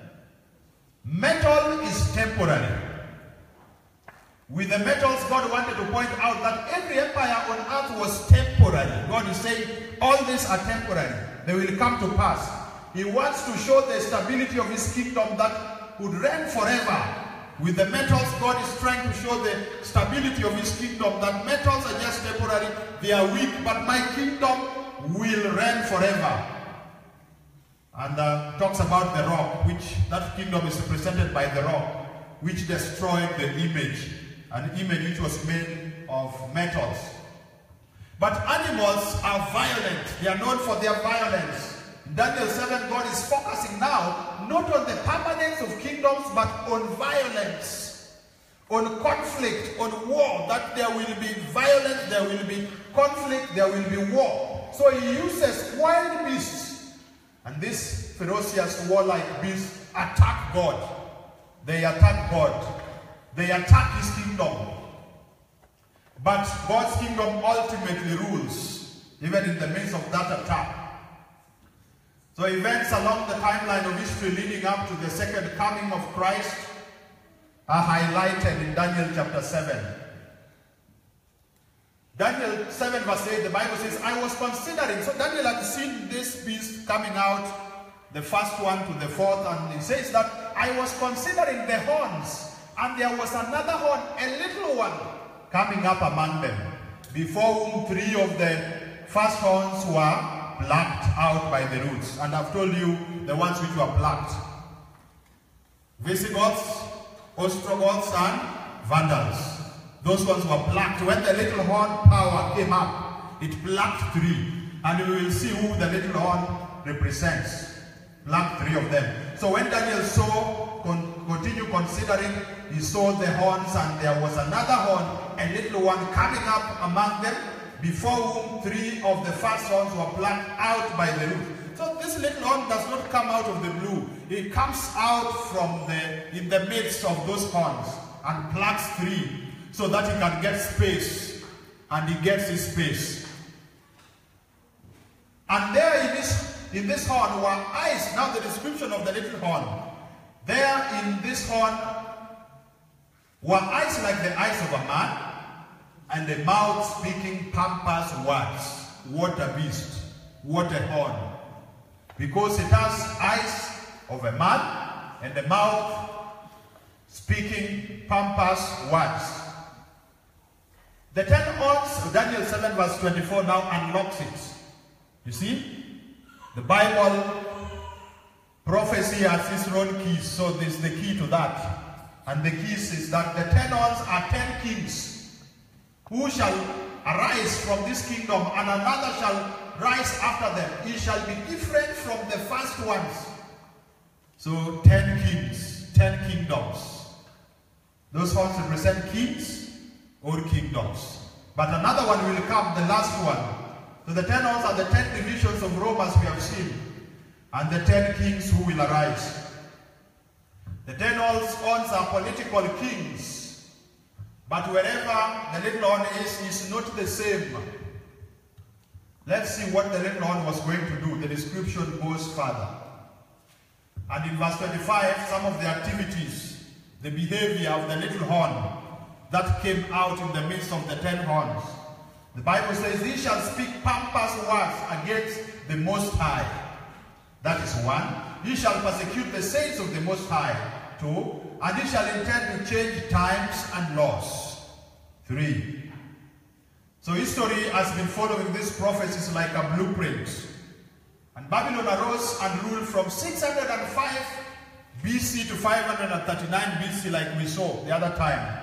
Metal is temporary. With the metals, God wanted to point out that every empire on earth was temporary. God is saying all these are temporary. They will come to pass. He wants to show the stability of his kingdom that would reign forever. With the metals, God is trying to show the stability of his kingdom, that metals are just temporary, they are weak, but my kingdom will reign forever. And uh, talks about the rock, which that kingdom is represented by the rock, which destroyed the image, an image which was made of metals. But animals are violent. They are known for their violence. In Daniel seven, God is focusing now not on the permanence of kingdoms, but on violence, on conflict, on war. That there will be violence, there will be conflict, there will be war. So he uses wild beasts. And these ferocious warlike beasts attack God. They attack God. They attack his kingdom. But God's kingdom ultimately rules, even in the midst of that attack. So events along the timeline of history leading up to the second coming of Christ are highlighted in Daniel chapter seven. Daniel seven verse eight, the Bible says, I was considering, so Daniel had seen this beast coming out, the first one to the fourth, and he says that I was considering the horns, and there was another horn, a little one, coming up among them, before whom three of the first horns were plucked out by the roots. And I've told you the ones which were plucked: Visigoths, Ostrogoths, and Vandals. Those ones were plucked. When the little horn power came up, it plucked three. And we will see who the little horn represents. Plucked three of them. So when Daniel saw, con continue considering, he saw the horns, and there was another horn, a little one coming up among them, before whom three of the first horns were plucked out by the root. So this little horn does not come out of the blue. It comes out from the, in the midst of those horns, and plucks three, so that he can get space, and he gets his space. And there in this, in this horn were eyes. Now the description of the little horn. There in this horn were eyes like the eyes of a man, and a mouth speaking pompous words. What a beast, what a horn. Because it has eyes of a man, and a mouth speaking pompous words. The ten horns of Daniel seven verse twenty-four now unlocks it. You see? The Bible prophecy has its own keys, so this is the key to that. And the keys is that the ten horns are ten kings who shall arise from this kingdom, and another shall rise after them. He shall be different from the first ones. So ten kings, ten kingdoms. Those horns represent kings or kingdoms. But another one will come, the last one. So the ten horns are the ten divisions of Rome, as we have seen, and the ten kings who will arise. The ten horns are political kings, but wherever the little horn is, is not the same. Let's see what the little horn was going to do. The description goes further. And in verse twenty-five, some of the activities, the behavior of the little horn that came out in the midst of the ten horns. The Bible says, he shall speak pompous words against the Most High. That is one. He shall persecute the saints of the Most High. Two. And he shall intend to change times and laws. Three. So history has been following these prophecies like a blueprint. And Babylon arose and ruled from six hundred five B C to five hundred thirty-nine B C, like we saw the other time.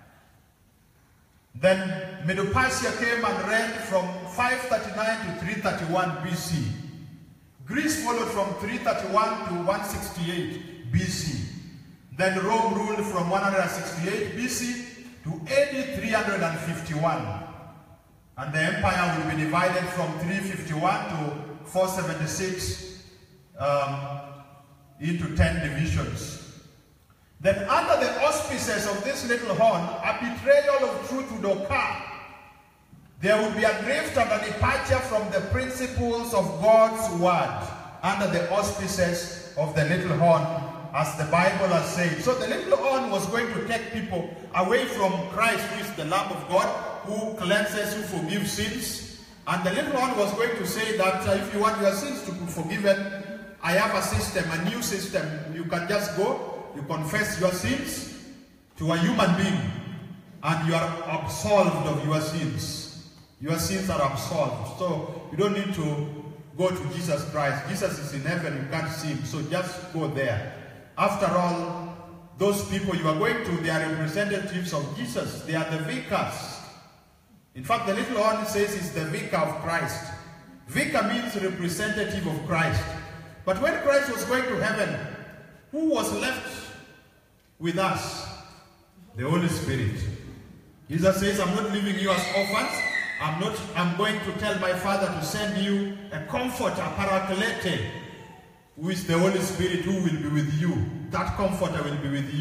Then Medo-Persia came and reigned from five thirty-nine to three thirty-one B C. Greece followed from three thirty-one to one sixty-eight B C. Then Rome ruled from one hundred sixty-eight B C to A D three hundred fifty-one. And the empire will be divided from three fifty-one to four seventy-six um, into ten divisions. Then under the auspices of this little horn, a betrayal of truth would occur. There would be a drift and a departure from the principles of God's word under the auspices of the little horn, as the Bible has said. So the little horn was going to take people away from Christ, who is the Lamb of God, who cleanses, who forgives sins. And the little horn was going to say that uh, if you want your sins to be forgiven, I have a system, a new system. You can just go, you confess your sins to a human being, and you are absolved of your sins. Your sins are absolved. So you don't need to go to Jesus Christ. Jesus is in heaven, you can't see him, so just go there. After all, those people you are going to, they are representatives of Jesus. They are the vicars. In fact, the little horn says is the vicar of Christ. Vicar means representative of Christ. But when Christ was going to heaven, who was left with us? The Holy Spirit. Jesus says, I'm not leaving you as orphans. I'm not, I'm going to tell my Father to send you a comforter, Paraclete, who is the Holy Spirit, who will be with you. That comforter will be with you.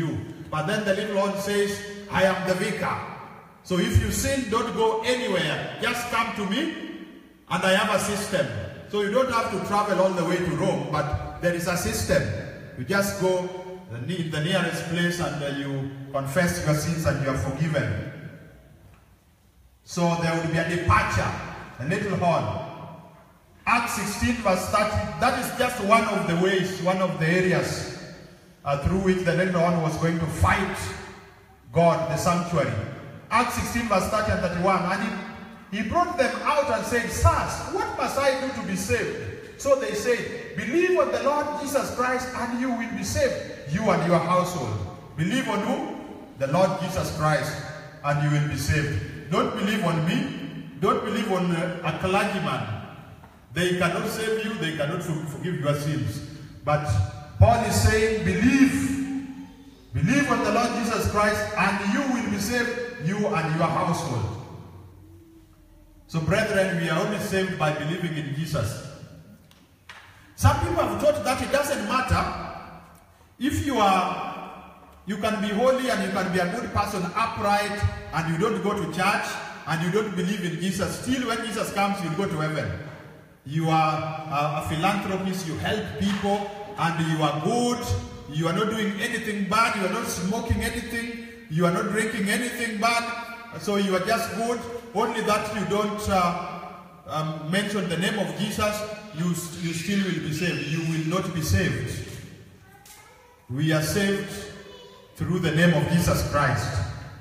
But then the little horn says, I am the vicar. So if you sin, don't go anywhere. Just come to me, and I have a system. So you don't have to travel all the way to Rome, but there is a system. You just go in the nearest place and uh, you confess your sins and you are forgiven. So there will be a departure, a little horn. Acts sixteen verse thirty, that is just one of the ways, one of the areas uh, through which the little horn was going to fight God, the sanctuary. Acts sixteen verse thirty and thirty-one, and he, he brought them out and said, Sirs, what must I do to be saved? So they said, believe on the Lord Jesus Christ and you will be saved, you and your household. Believe on who? The Lord Jesus Christ, and you will be saved. Don't believe on me. Don't believe on uh, a clergyman. They cannot save you. They cannot forgive your sins. But Paul is saying, believe. Believe on the Lord Jesus Christ and you will be saved, you and your household. So brethren, we are only saved by believing in Jesus. Some people have thought that it doesn't matter if you are, you can be holy and you can be a good person, upright, and you don't go to church and you don't believe in Jesus. Still, when Jesus comes, you'll go to heaven. You are a, a philanthropist, you help people, and you are good. You are not doing anything bad. You are not smoking anything. You are not drinking anything bad. So you are just good. Only that you don't uh, um, mention the name of Jesus, you, you still will be saved. You will not be saved. We are saved through the name of Jesus Christ.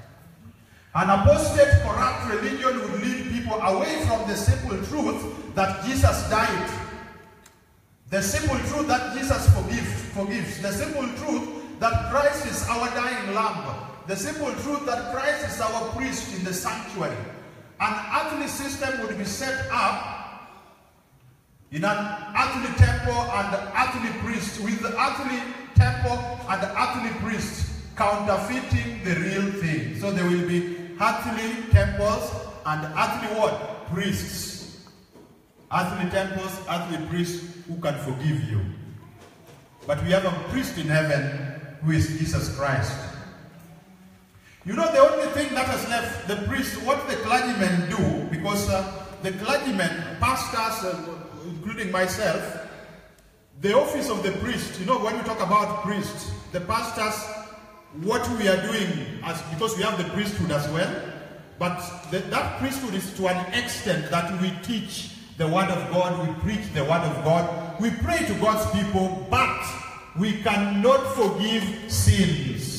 An apostate, corrupt religion would lead people away from the simple truth that Jesus died. The simple truth that Jesus forgives, forgives. The simple truth that Christ is our dying lamb. The simple truth that Christ is our priest in the sanctuary. An earthly system would be set up in an earthly temple and earthly priest, with the earthly temple and the earthly priest counterfeiting the real thing. So there will be earthly temples and earthly what? Priests. Earthly temples, earthly priests who can forgive you. But we have a priest in heaven who is Jesus Christ. You know, the only thing that has left the priest, what the clergymen do, because uh, the clergymen, pastors, uh, including myself, the office of the priest, you know, when we talk about priests, the pastors, what we are doing, as because we have the priesthood as well, but the, that priesthood is to an extent that we teach the word of God, we preach the word of God, we pray to God's people, but we cannot forgive sins.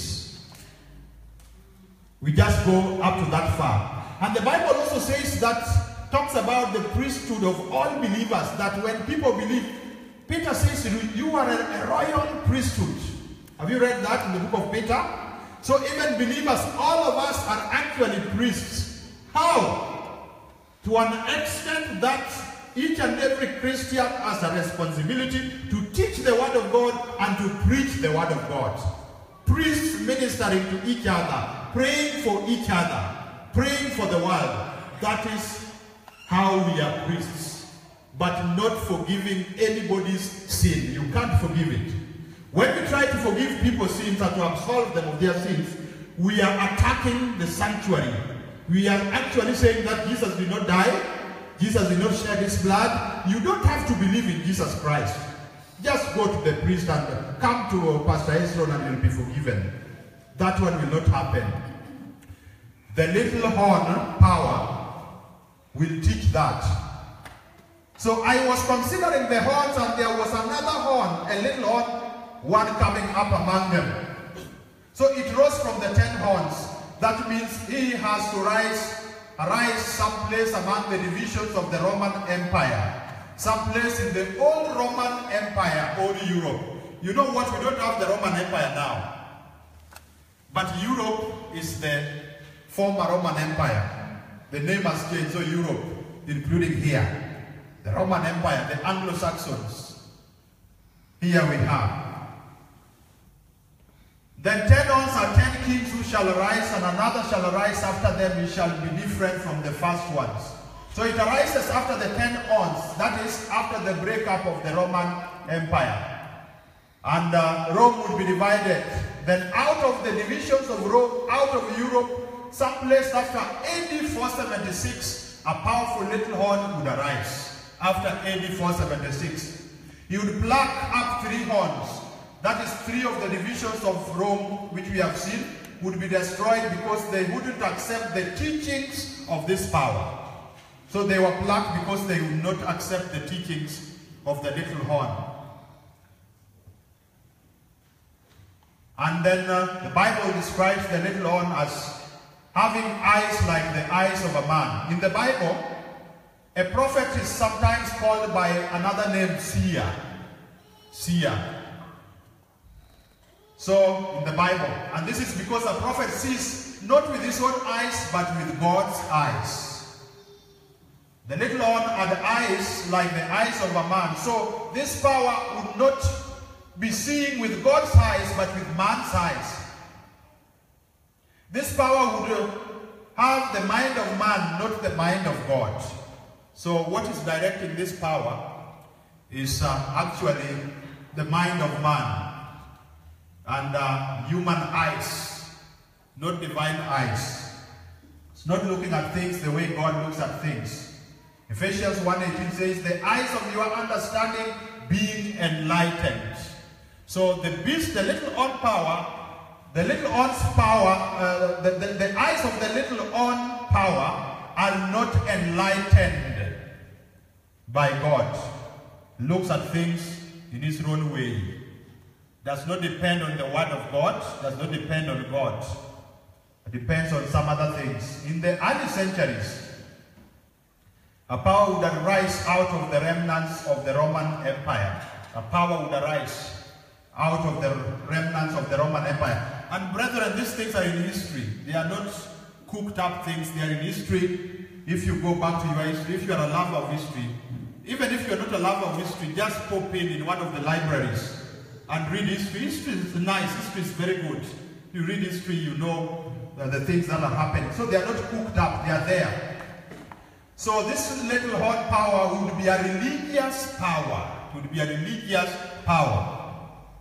We just go up to that far. And the Bible also says that, talks about the priesthood of all believers, that when people believe, Peter says, you are a, a royal priesthood. Have you read that in the book of Peter? So even believers, all of us are actually priests. How? To an extent that each and every Christian has a responsibility to teach the word of God and to preach the word of God. Priests ministering to each other, praying for each other, praying for the world. That is how we are priests. But not forgiving anybody's sin. You can't forgive it. When we try to forgive people's sins and to absolve them of their sins, we are attacking the sanctuary. We are actually saying that Jesus did not die, Jesus did not shed his blood. You don't have to believe in Jesus Christ. Just go to the priest and come to Pastor Hezron and you'll be forgiven. That one will not happen. The little horn power will teach that. So I was considering the horns, and there was another horn, a little horn, one coming up among them. So it rose from the ten horns. That means he has to rise, rise someplace among the divisions of the Roman Empire. Someplace in the old Roman Empire, old Europe. You know what? We don't have the Roman Empire now. But Europe is the former Roman Empire. The name has changed, so Europe, including here. The Roman Empire, the Anglo-Saxons. Here we have. Then ten horns are ten kings who shall arise, and another shall arise after them. He shall be different from the first ones. So it arises after the ten horns. That is after the breakup of the Roman Empire. And uh, Rome would be divided. Then out of the divisions of Rome, out of Europe, someplace after A D four seventy-six, a powerful little horn would arise. After A D four seventy-six, he would pluck up three horns. That is, three of the divisions of Rome, which we have seen, would be destroyed because they wouldn't accept the teachings of this power. So they were plucked because they would not accept the teachings of the little horn. And then uh, the Bible describes the little horn as having eyes like the eyes of a man. In the Bible, a prophet is sometimes called by another name, seer. Seer. So, in the Bible, and this is because a prophet sees not with his own eyes, but with God's eyes. The little horn had eyes like the eyes of a man. So, this power would not be seeing with God's eyes, but with man's eyes. This power would have the mind of man, not the mind of God. So, what is directing this power is uh, actually the mind of man. And uh, human eyes, not divine eyes. It's not looking at things the way God looks at things. Ephesians one eighteen says, the eyes of your understanding being enlightened. So the beast, the little horn power, the little horn's power, uh, the, the, the eyes of the little horn power are not enlightened by God. Looks at things in his own way. Does not depend on the word of God, does not depend on God. It depends on some other things. In the early centuries, a power would arise out of the remnants of the Roman Empire. A power would arise out of the remnants of the Roman Empire. And brethren, these things are in history. They are not cooked up things, they are in history. If you go back to your history, if you are a lover of history, even if you are not a lover of history, just pop in in one of the libraries and read history. History is nice. History is very good. You read history, you know uh, the things that are happening. So they are not cooked up. They are there. So this little horn power would be a religious power. It would be a religious power.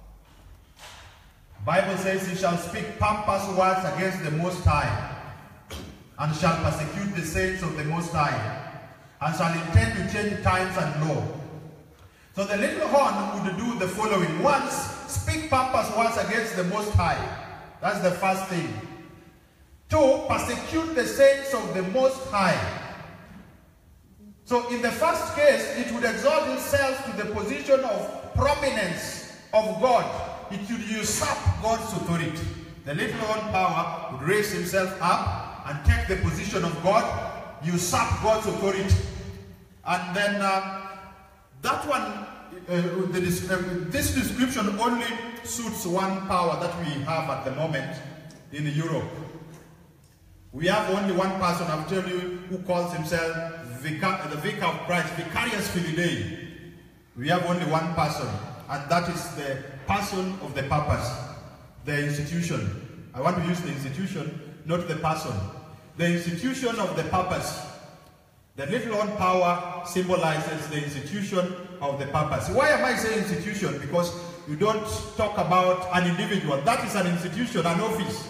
Bible says he shall speak pompous words against the Most High, and shall persecute the saints of the Most High, and shall intend to change times and law. So the little horn would do the following. Once, speak pompous words against the Most High. That's the first thing. Two, persecute the saints of the Most High. So in the first case, it would exalt itself to the position of prominence of God. It would usurp God's authority. The little horn power would raise himself up and take the position of God, usurp God's authority. And then uh, that one, uh, the, uh, this description only suits one power that we have at the moment in Europe. We have only one person, I'll tell you, who calls himself Vicar, the Vicar of Christ, Vicarius Filii. We have only one person, and that is the person of the papacy, the institution. I want to use the institution, not the person. The institution of the papacy. The little horn power symbolizes the institution of the papacy. Why am I saying institution? Because you don't talk about an individual. That is an institution, an office.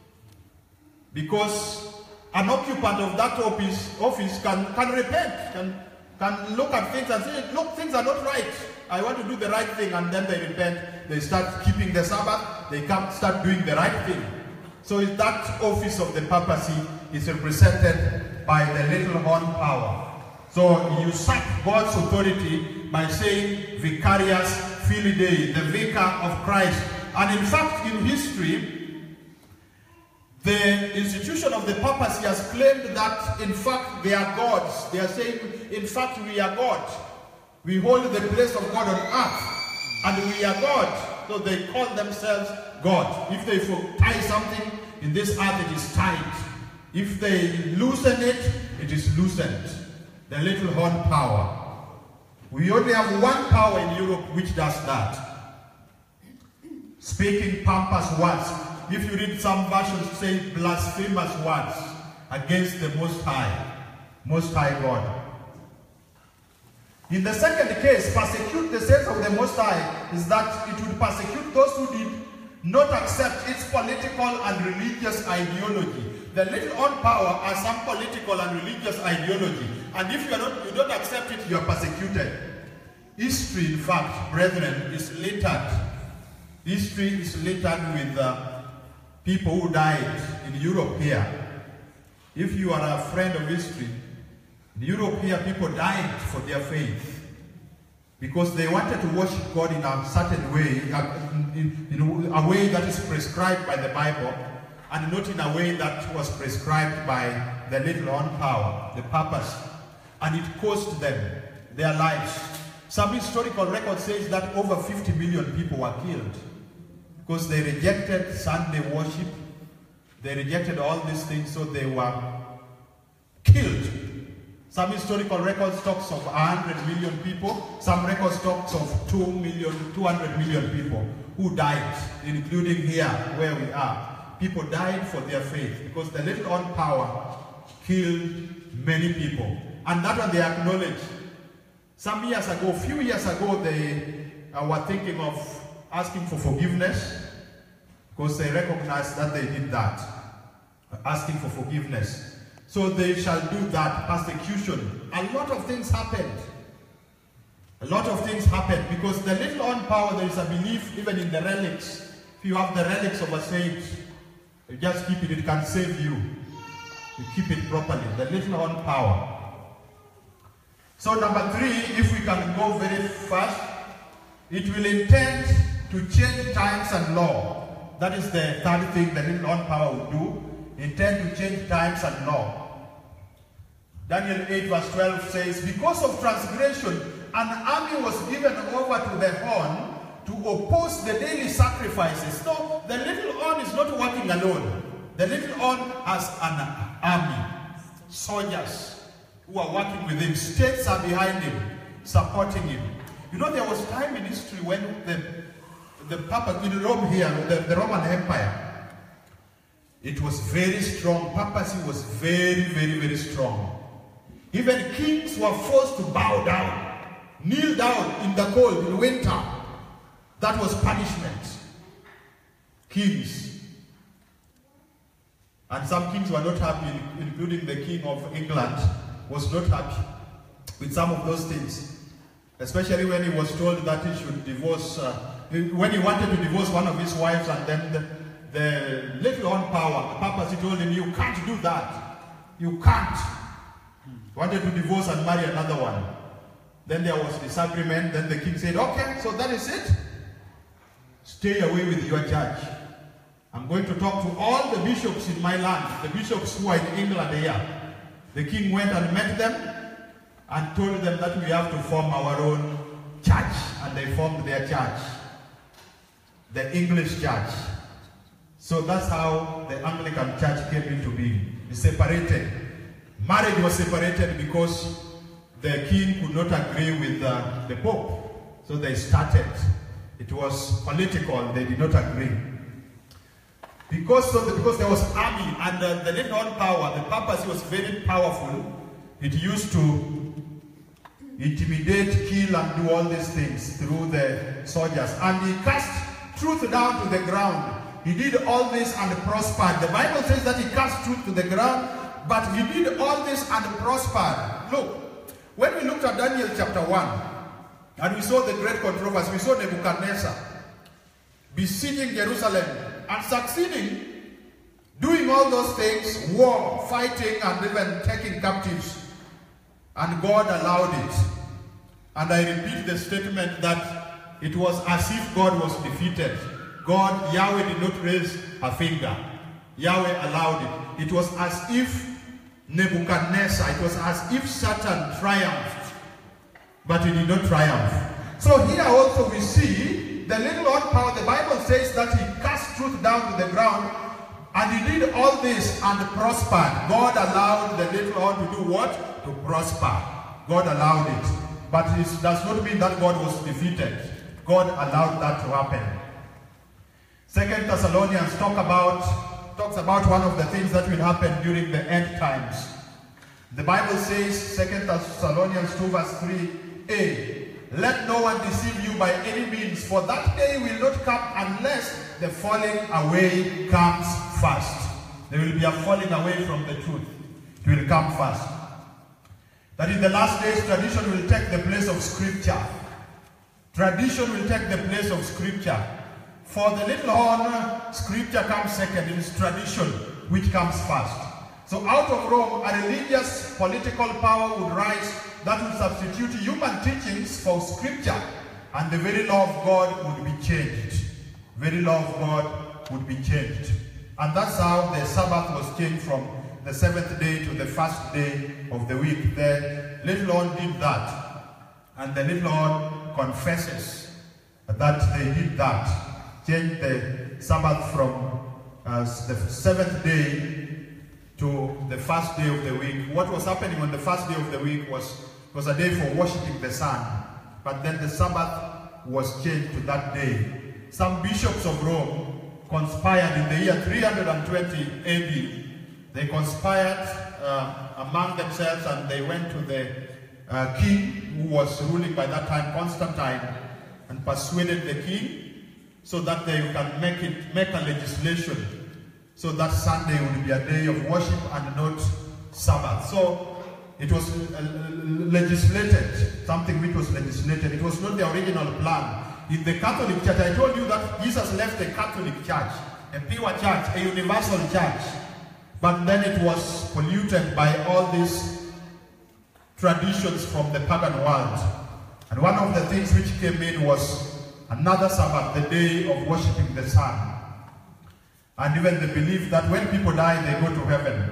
Because an occupant of that office, office can, can repent, can, can look at things and say, look, things are not right. I want to do the right thing, and then they repent. They start keeping the Sabbath. They come start doing the right thing. So that office of the papacy is represented by the little horn power. So you usurp God's authority by saying Vicarius Filii, the Vicar of Christ. And in fact, in history, the institution of the papacy has claimed that in fact they are gods. They are saying, in fact, we are God. We hold the place of God on earth, and we are God. So they call themselves God. If they tie something in this earth, it is tied. If they loosen it, it is loosened. The little horn power. We only have one power in Europe which does that. Speaking pompous words. If you read some versions, say blasphemous words against the Most High. Most High God. In the second case, persecute the saints of the Most High, is that it would persecute those who did not accept its political and religious ideology. The little on power has some political and religious ideology, and if you, are not, you don't accept it, you are persecuted. History, in fact, brethren, is littered. History is littered with uh, people who died in Europe here. If you are a friend of history, in Europe here, people died for their faith because they wanted to worship God in a certain way, in, in a way that is prescribed by the Bible, and not in a way that was prescribed by the little on power, the purpose. And it cost them their lives. Some historical record says that over fifty million people were killed because they rejected Sunday worship. They rejected all these things, so they were killed. Some historical records talks of one hundred million people. Some records talks of two million, two hundred million people who died, including here where we are. People died for their faith because the little on power killed many people. And that one they acknowledge. Some years ago, a few years ago, they uh, were thinking of asking for forgiveness because they recognized that they did that, asking for forgiveness. So they shall do that, persecution. A lot of things happened. A lot of things happened because the little on power, there is a belief even in the relics. If you have the relics of a saint, you just keep it, it can save you. You keep it properly, the little on power. So number three, if we can go very fast, it will intend to change times and law. That is the third thing the little on power will do. Intend to change times and law. Daniel eight verse twelve says, because of transgression, an army was given over to the horn to oppose the daily sacrifices. So the little horn is not working alone. The little horn has an army, soldiers who are working with him. States are behind him, supporting him. You know, there was time in history when the, the Papa in Rome here, the, the Roman Empire, it was very strong. Papacy was very, very, very strong. Even kings were forced to bow down, kneel down in the cold, in winter. That was punishment. Kings. And some kings were not happy, including the King of England was not happy with some of those things. Especially when he was told that he should divorce, uh, when he wanted to divorce one of his wives, and then the, the little on power, the papacy told him, you can't do that. You can't. He wanted to divorce and marry another one. Then there was disagreement. Then the king said, okay, so that is it. Stay away with your judge. I'm going to talk to all the bishops in my land, the bishops who are in England here. The king went and met them and told them that we have to form our own church. And they formed their church, the English church. So that's how the Anglican church came into being. It's separated. Marriage was separated because the king could not agree with uh, the Pope. So they started. It was political. They did not agree. Because, of the, because there was army and uh, the little on power, the papacy was very powerful. It used to intimidate, kill, and do all these things through the soldiers. And he cast truth down to the ground. He did all this and prospered. The Bible says that he cast truth to the ground, but he did all this and prospered. Look, when we looked at Daniel chapter one, and we saw the great controversy, we saw Nebuchadnezzar besieging Jerusalem and succeeding, doing all those things, war, fighting, and even taking captives. And God allowed it. And I repeat the statement that it was as if God was defeated. God, Yahweh did not raise a finger. Yahweh allowed it. It was as if Nebuchadnezzar, it was as if Satan triumphed. But he did not triumph. So here also we see the little on power. The Bible says that he cast truth down to the ground, and he did all this and prospered. God allowed the little on to do what? To prosper. God allowed it. But it does not mean that God was defeated. God allowed that to happen. Second Thessalonians talk about, talks about one of the things that will happen during the end times. The Bible says, Second Thessalonians two verse three, A. Let no one deceive you by any means, for that day will not come unless the falling away comes first. There will be a falling away from the truth. It will come first. That in the last days, tradition will take the place of Scripture. Tradition will take the place of Scripture. For the little horn, Scripture comes second. It is tradition which comes first. So out of Rome, a religious political power would rise that would substitute human teachings for Scripture, and the very law of God would be changed. Very law of God would be changed. And that's how the Sabbath was changed from the seventh day to the first day of the week. The little horn did that, and the little horn confesses that they did that. Changed the Sabbath from uh, the seventh day to the first day of the week. What was happening on the first day of the week was, was a day for worshiping the sun. But then the Sabbath was changed to that day. Some bishops of Rome conspired in the year three hundred twenty A D. They conspired uh, among themselves, and they went to the uh, king who was ruling by that time, Constantine, and persuaded the king so that they can make it make a legislation so that Sunday would be a day of worship and not Sabbath. So it was uh, legislated, something which was legislated. It was not the original plan. In the Catholic Church, I told you that Jesus left the Catholic Church, a pure church, a universal church. But then it was polluted by all these traditions from the pagan world. And one of the things which came in was another Sabbath, the day of worshiping the sun. And even the belief that when people die, they go to heaven.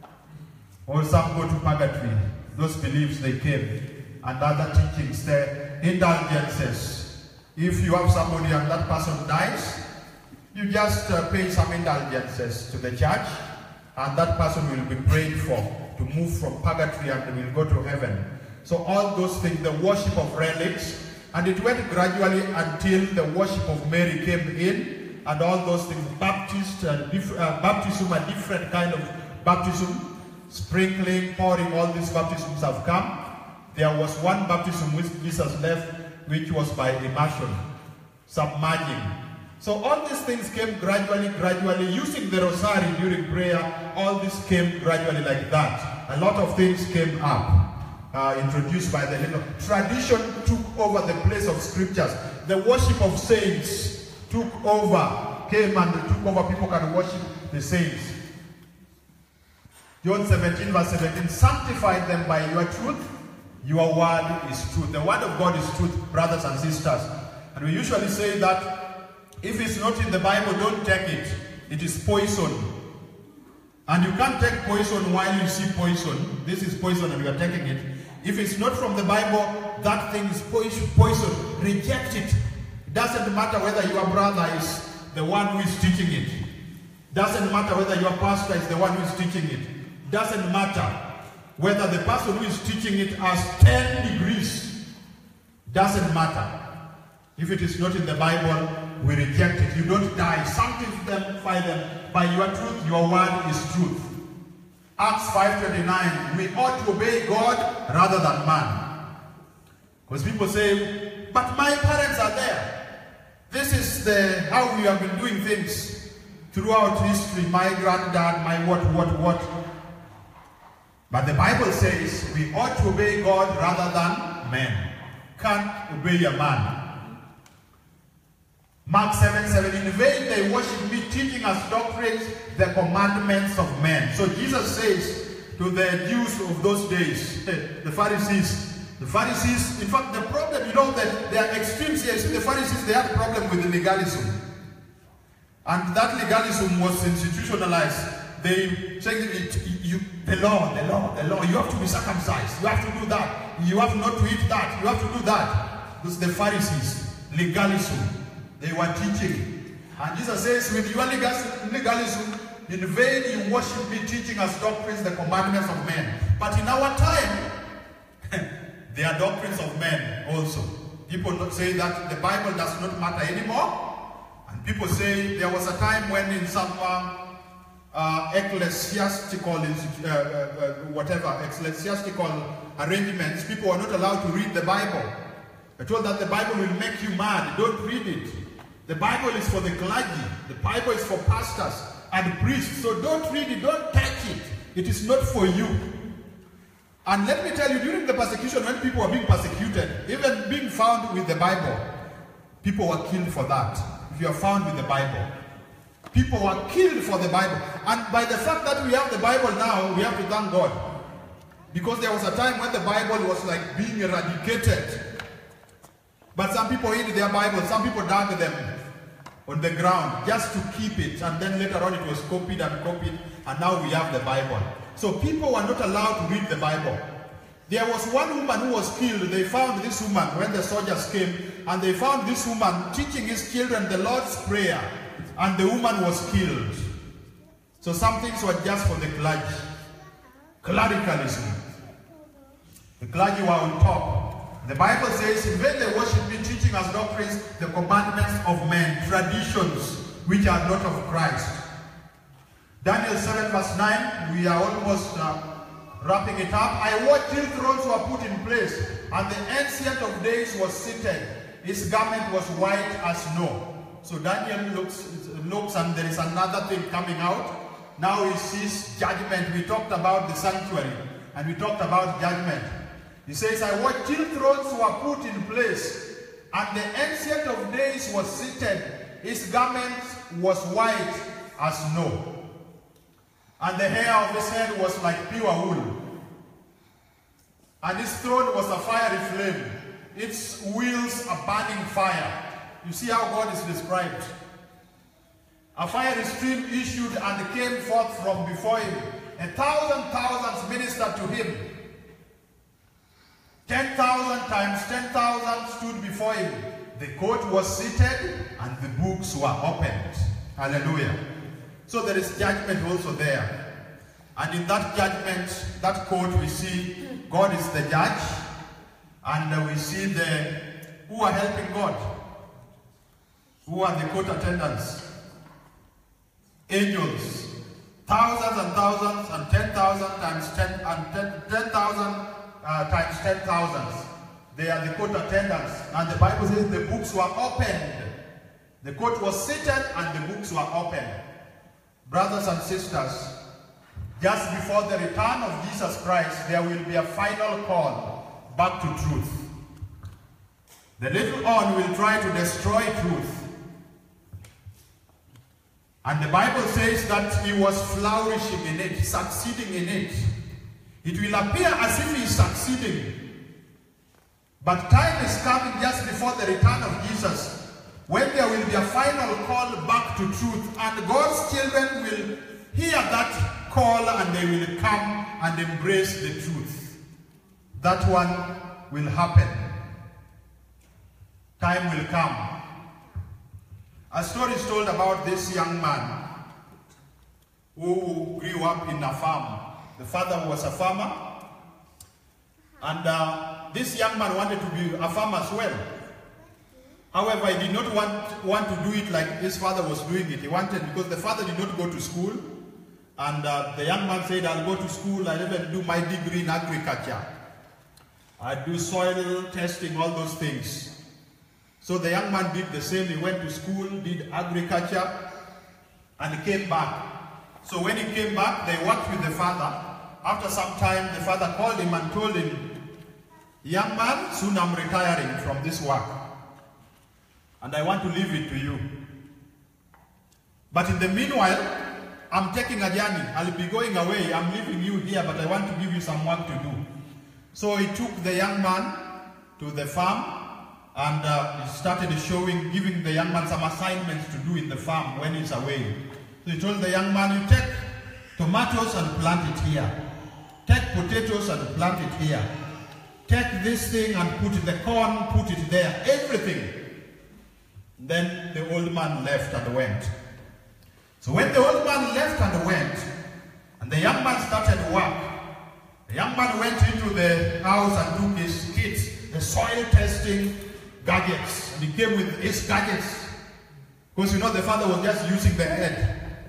Or some go to purgatory. Those beliefs, they came. And other teachings, the indulgences. If you have somebody and that person dies, you just uh, pay some indulgences to the church, and that person will be prayed for to move from purgatory and will go to heaven. So all those things, the worship of relics, and it went gradually until the worship of Mary came in, and all those things, Baptist and uh, baptism, a different kind of baptism, sprinkling, pouring, all these baptisms have come. There was one baptism which Jesus left, which was by immersion, submerging. So all these things came gradually, gradually, using the rosary during prayer. All this came gradually like that. A lot of things came up, uh, introduced by the little tradition took over the place of scriptures. The worship of saints took over, came and took over. People can worship the saints. John seventeen verse seventeen, sanctify them by your truth. Your word is truth. The word of God is truth, brothers and sisters. And we usually say that if it's not in the Bible, don't take it. It is poison. And you can't take poison while you see poison. This is poison and you are taking it. If it's not from the Bible, that thing is poison. Reject it. It doesn't matter whether your brother is the one who is teaching it. It doesn't matter whether your pastor is the one who is teaching it. It doesn't matter whether the person who is teaching it has ten degrees. It doesn't matter. If it is not in the Bible, we reject it. You don't die. Sanctify them by your truth. Your word is truth. Acts five twenty-nine. We ought to obey God rather than man. Because people say, but my parents are there. This is the how we have been doing things throughout history. My granddad, my what, what, what. But the Bible says we ought to obey God rather than men. Can't obey a man. Mark seven seven, in vain they worship me, teaching us doctrines, the commandments of men. So Jesus says to the Jews of those days, the Pharisees, the Pharisees, in fact the problem, you know that there are extremes here. See, the Pharisees, they had a problem with the legalism. And that legalism was institutionalized. They say, you, the law, the law, the law, you have to be circumcised, you have to do that, you have not to eat that, you have to do that. This is the Pharisees, legalism. They were teaching. And Jesus says, with your legalism, in vain you worship me, teaching us doctrines, the commandments of men. But in our time, they are doctrines of men also. People say that the Bible does not matter anymore. And people say there was a time when in some uh, uh, ecclesiastical, uh, uh, uh, whatever, ecclesiastical arrangements, people are not allowed to read the Bible. I told that the Bible will make you mad. Don't read it. The Bible is for the clergy. The Bible is for pastors and priests. So don't read it. Don't touch it. It is not for you. And let me tell you, during the persecution, when people were being persecuted, even being found with the Bible, people were killed for that. If you are found with the Bible, people were killed for the Bible. And by the fact that we have the Bible now, we have to thank God. Because there was a time when the Bible was like being eradicated. But some people hid their Bible, some people dug them on the ground just to keep it. And then later on it was copied and copied. And now we have the Bible. So people were not allowed to read the Bible. There was one woman who was killed. They found this woman when the soldiers came. And they found this woman teaching his children the Lord's Prayer. And the woman was killed. So some things were just for the clergy. Clericalism. The clergy were on top. The Bible says, in vain they worship me, teaching as doctrines the commandments of men, traditions which are not of Christ. Daniel seven verse nine, we are almost uh, wrapping it up. I watched till thrones were put in place, and the Ancient of Days was seated. His garment was white as snow. So Daniel looks, looks and there is another thing coming out. Now he sees judgment. We talked about the sanctuary, and we talked about judgment. He says, I watched till thrones were put in place, and the Ancient of Days was seated. His garment was white as snow, and the hair of his head was like pure wool. And his throne was a fiery flame. Its wheels a burning fire. You see how God is described. A fiery stream issued and came forth from before him. A thousand thousands ministered to him. Ten thousand times ten thousand stood before him. The court was seated and the books were opened. Hallelujah. So there is judgment also there. And in that judgment, that court, we see God is the judge. And we see the who are helping God. Who are the court attendants? Angels. Thousands and thousands and ten thousand times ten and ten, ten thousand uh, times ten thousands. They are the court attendants. And the Bible says the books were opened. The court was seated and the books were opened. Brothers and sisters, just before the return of Jesus Christ, there will be a final call back to truth. The little horn will try to destroy truth. And the Bible says that he was flourishing in it, succeeding in it. It will appear as if he is succeeding. But time is coming just before the return of Jesus, when there will be a final call back to truth. And God's children will hear that call and they will come and embrace the truth. That one will happen. Time will come. A story is told about this young man who grew up in a farm. The father was a farmer, and uh, this young man wanted to be a farmer as well. However, he did not want, want to do it like his father was doing it. He wanted, because the father did not go to school, and uh, the young man said, I'll go to school, I'll even do my degree in agriculture. I do soil testing, all those things. So the young man did the same. He went to school, did agriculture, and came back. So when he came back, they worked with the father. After some time, the father called him and told him, young man, soon I'm retiring from this work, and I want to leave it to you. But in the meanwhile, I'm taking a journey. I'll be going away. I'm leaving you here, but I want to give you some work to do. So he took the young man to the farm, and uh, he started showing, giving the young man some assignments to do in the farm when he's away. So he told the young man, you take tomatoes and plant it here. Take potatoes and plant it here. Take this thing and put the corn, put it there. Everything. Then the old man left and went. So when the old man left and went, and the young man started work, the young man went into the house and took his kits, the soil testing gadgets. And he came with his gadgets. Because you know the father was just using the head.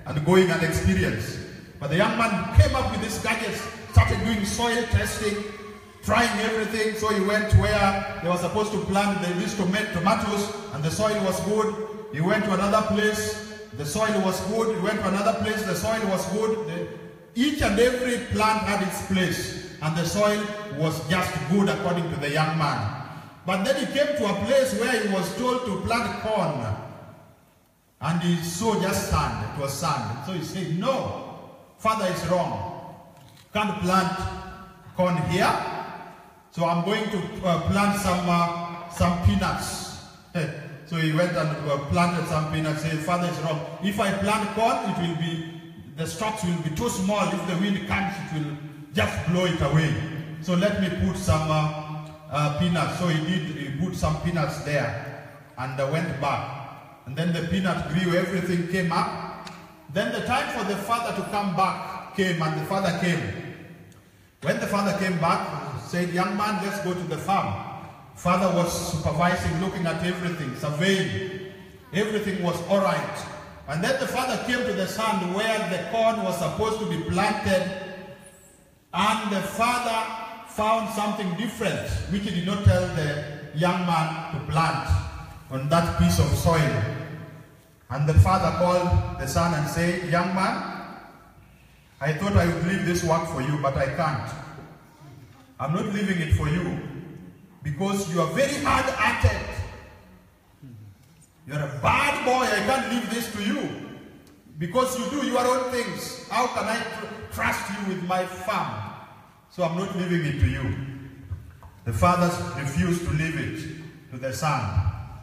and going and experience. But the young man came up with these gadgets, started doing soil testing, trying everything. So he went where they were supposed to plant these tomatoes, and the soil was good. He went to another place, the soil was good. He went to another place, the soil was good. The, each and every plant had its place, and the soil was just good according to the young man. But then he came to a place where he was told to plant corn, and he saw just sand. It was sand. So he said, no, Father is wrong. Can't plant corn here. So I'm going to uh, plant some uh, some peanuts. So he went and uh, planted some peanuts. Said, Father is wrong. If I plant corn, it will be, the stalks will be too small. If the wind comes, it will just blow it away. So let me put some uh, uh, peanuts. So he did. He put some peanuts there, and uh, went back. And then the peanut grew. Everything came up. Then the time for the father to come back came, and the father came. When the father came back, said, young man, let's go to the farm. Father was supervising, looking at everything, surveying. Everything was all right. And then the father came to the sand where the corn was supposed to be planted, and the father found something different, which he did not tell the young man to plant on that piece of soil. And the father called the son and said, young man, I thought I would leave this work for you, but I can't. I'm not leaving it for you because you are very hard at it. You're a bad boy. I can't leave this to you because you do your own things. How can I tr trust you with my farm? So I'm not leaving it to you. The fathers refused to leave it to the son.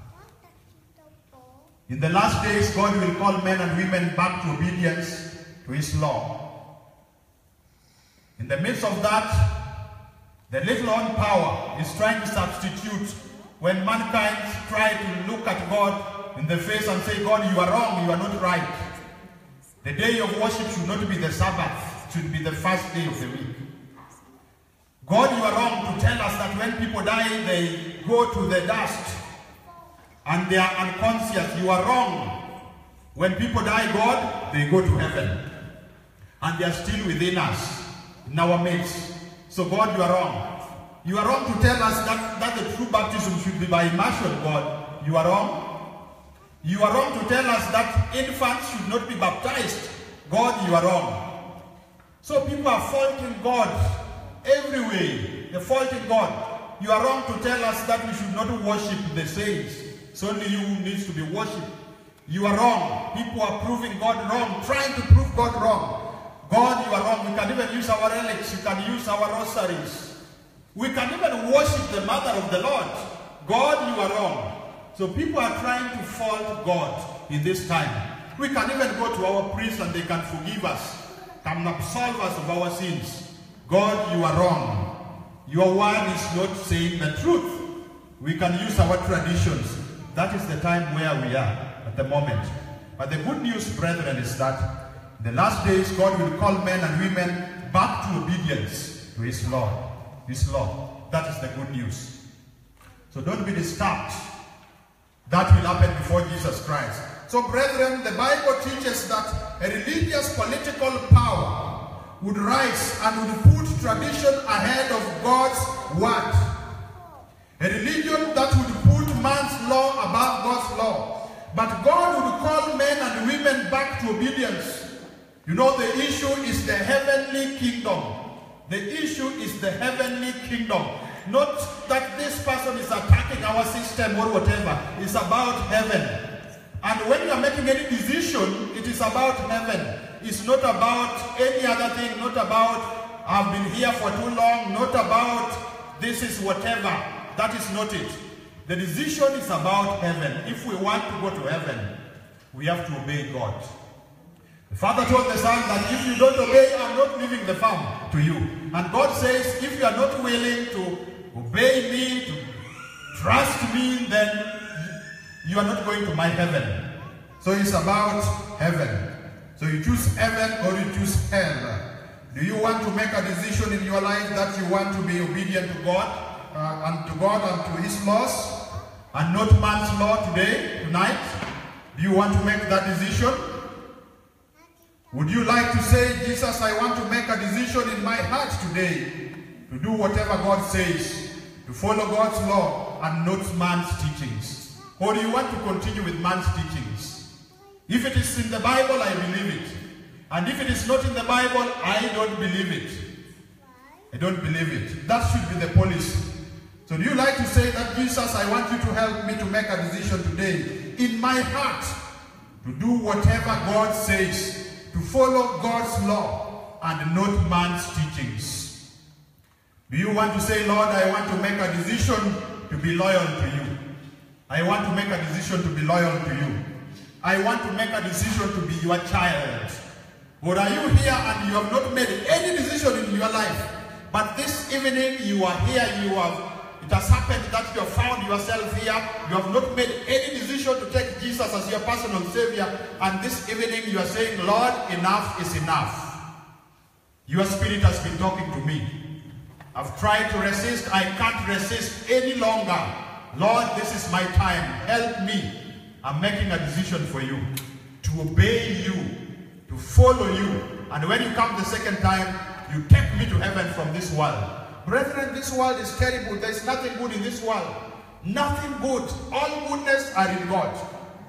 In the last days, God will call men and women back to obedience to his law. In the midst of that, the little own power is trying to substitute when mankind try to look at God in the face and say, God, you are wrong, you are not right. The day of worship should not be the Sabbath, it should be the first day of the week. God, you are wrong to tell us that when people die, they go to the dust and they are unconscious. You are wrong. When people die, God, they go to heaven. And they are still within us, in our midst. So God, you are wrong. You are wrong to tell us that, that the true baptism should be by immersion, God. You are wrong. You are wrong to tell us that infants should not be baptized. God, you are wrong. So people are faulting God every way. They're faulting God. You are wrong to tell us that we should not worship the saints. It's only you who needs to be worshipped. You are wrong. People are proving God wrong, trying to prove God wrong. God, you are wrong. We can even use our relics. You can use our rosaries. We can even worship the mother of the Lord. God, you are wrong. So people are trying to fault God in this time. We can even go to our priest and they can forgive us, can absolve us of our sins. God, you are wrong. Your word is not saying the truth. We can use our traditions. That is the time where we are at the moment. But the good news, brethren, is that in the last days, God will call men and women back to obedience to his law. His law. That is the good news. So don't be disturbed. That will happen before Jesus Christ. So brethren, the Bible teaches that a religious political power would rise and would put tradition ahead of God's word. A religion that would put man's law above God's law. But God would call men and women back to obedience. You know, the issue is the heavenly kingdom. The issue is the heavenly kingdom. Not that this person is attacking our system or whatever. It's about heaven. And when you are making any decision, it is about heaven. It's not about any other thing. Not about, I've been here for too long. Not about, this is whatever. That is not it. The decision is about heaven. If we want to go to heaven, we have to obey God. The father told the son that if you don't obey, I'm not leaving the farm to you. And God says, if you are not willing to obey me, to trust me, then you are not going to my heaven. So it's about heaven. So you choose heaven or you choose hell. Do you want to make a decision in your life that you want to be obedient to God, uh, and to God and to his laws, and not man's law today, tonight? Do you want to make that decision? Would you like to say, Jesus, I want to make a decision in my heart today to do whatever God says, to follow God's law and not man's teachings? Or do you want to continue with man's teachings? If it is in the Bible, I believe it. And if it is not in the Bible, I don't believe it. I don't believe it. That should be the policy. So do you like to say that, Jesus, I want you to help me to make a decision today in my heart to do whatever God says, to follow God's law and not man's teachings? Do you want to say, Lord, I want to make a decision to be loyal to you. I want to make a decision to be loyal to you. I want to make a decision to be your child. Or are you here and you have not made any decision in your life, but this evening you are here, you have, it has happened that you have found yourself here, you have not made any decision to take Jesus as your personal Savior, and this evening you are saying, Lord, enough is enough. Your spirit has been talking to me. I've tried to resist, I can't resist any longer. Lord, this is my time. Help me. I'm making a decision for you, to obey you, to follow you. And when you come the second time, you take me to heaven from this world. Brethren, this world is terrible. There is nothing good in this world. Nothing good. All goodness are in God.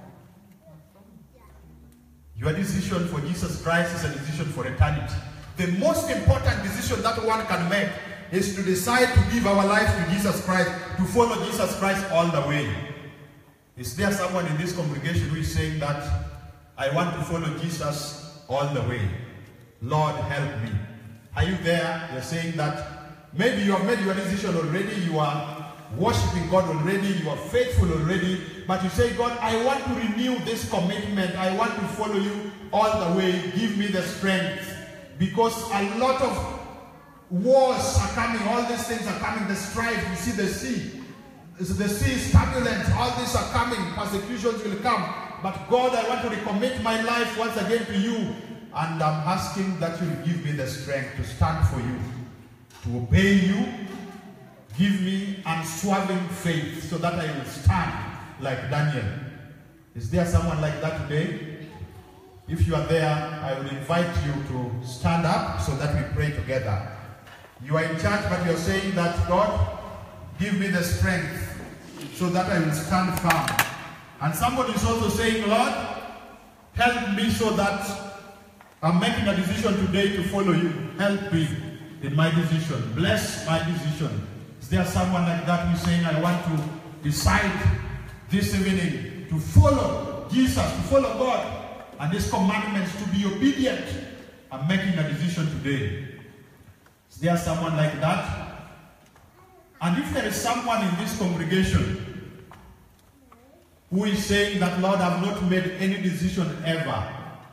Your decision for Jesus Christ is a decision for eternity. The most important decision that one can make is to decide to give our life to Jesus Christ, to follow Jesus Christ all the way. Is there someone in this congregation who is saying that, I want to follow Jesus all the way? Lord, help me. Are you there? You're saying that maybe you have made your decision already, you are worshiping God already, you are faithful already, but you say, God, I want to renew this commitment. I want to follow you all the way. Give me the strength. Because a lot of wars are coming, all these things are coming, the strife, you see the sea. The sea is turbulent, all these are coming, persecutions will come. But God, I want to recommit my life once again to you. And I'm asking that you give me the strength to stand for you, to obey you. Give me unswerving faith so that I will stand like Daniel. Is there someone like that today? If you are there, I would invite you to stand up so that we pray together. You are in church, but you're saying that, God, give me the strength so that I will stand firm. And somebody is also saying, Lord, help me so that I'm making a decision today to follow you. Help me in my decision. Bless my decision. Is there someone like that who's saying, I want to decide this evening to follow Jesus, to follow God and His commandments, to be obedient? I'm making a decision today. Is there someone like that? And if there is someone in this congregation who is saying that, Lord, I've not made any decision ever.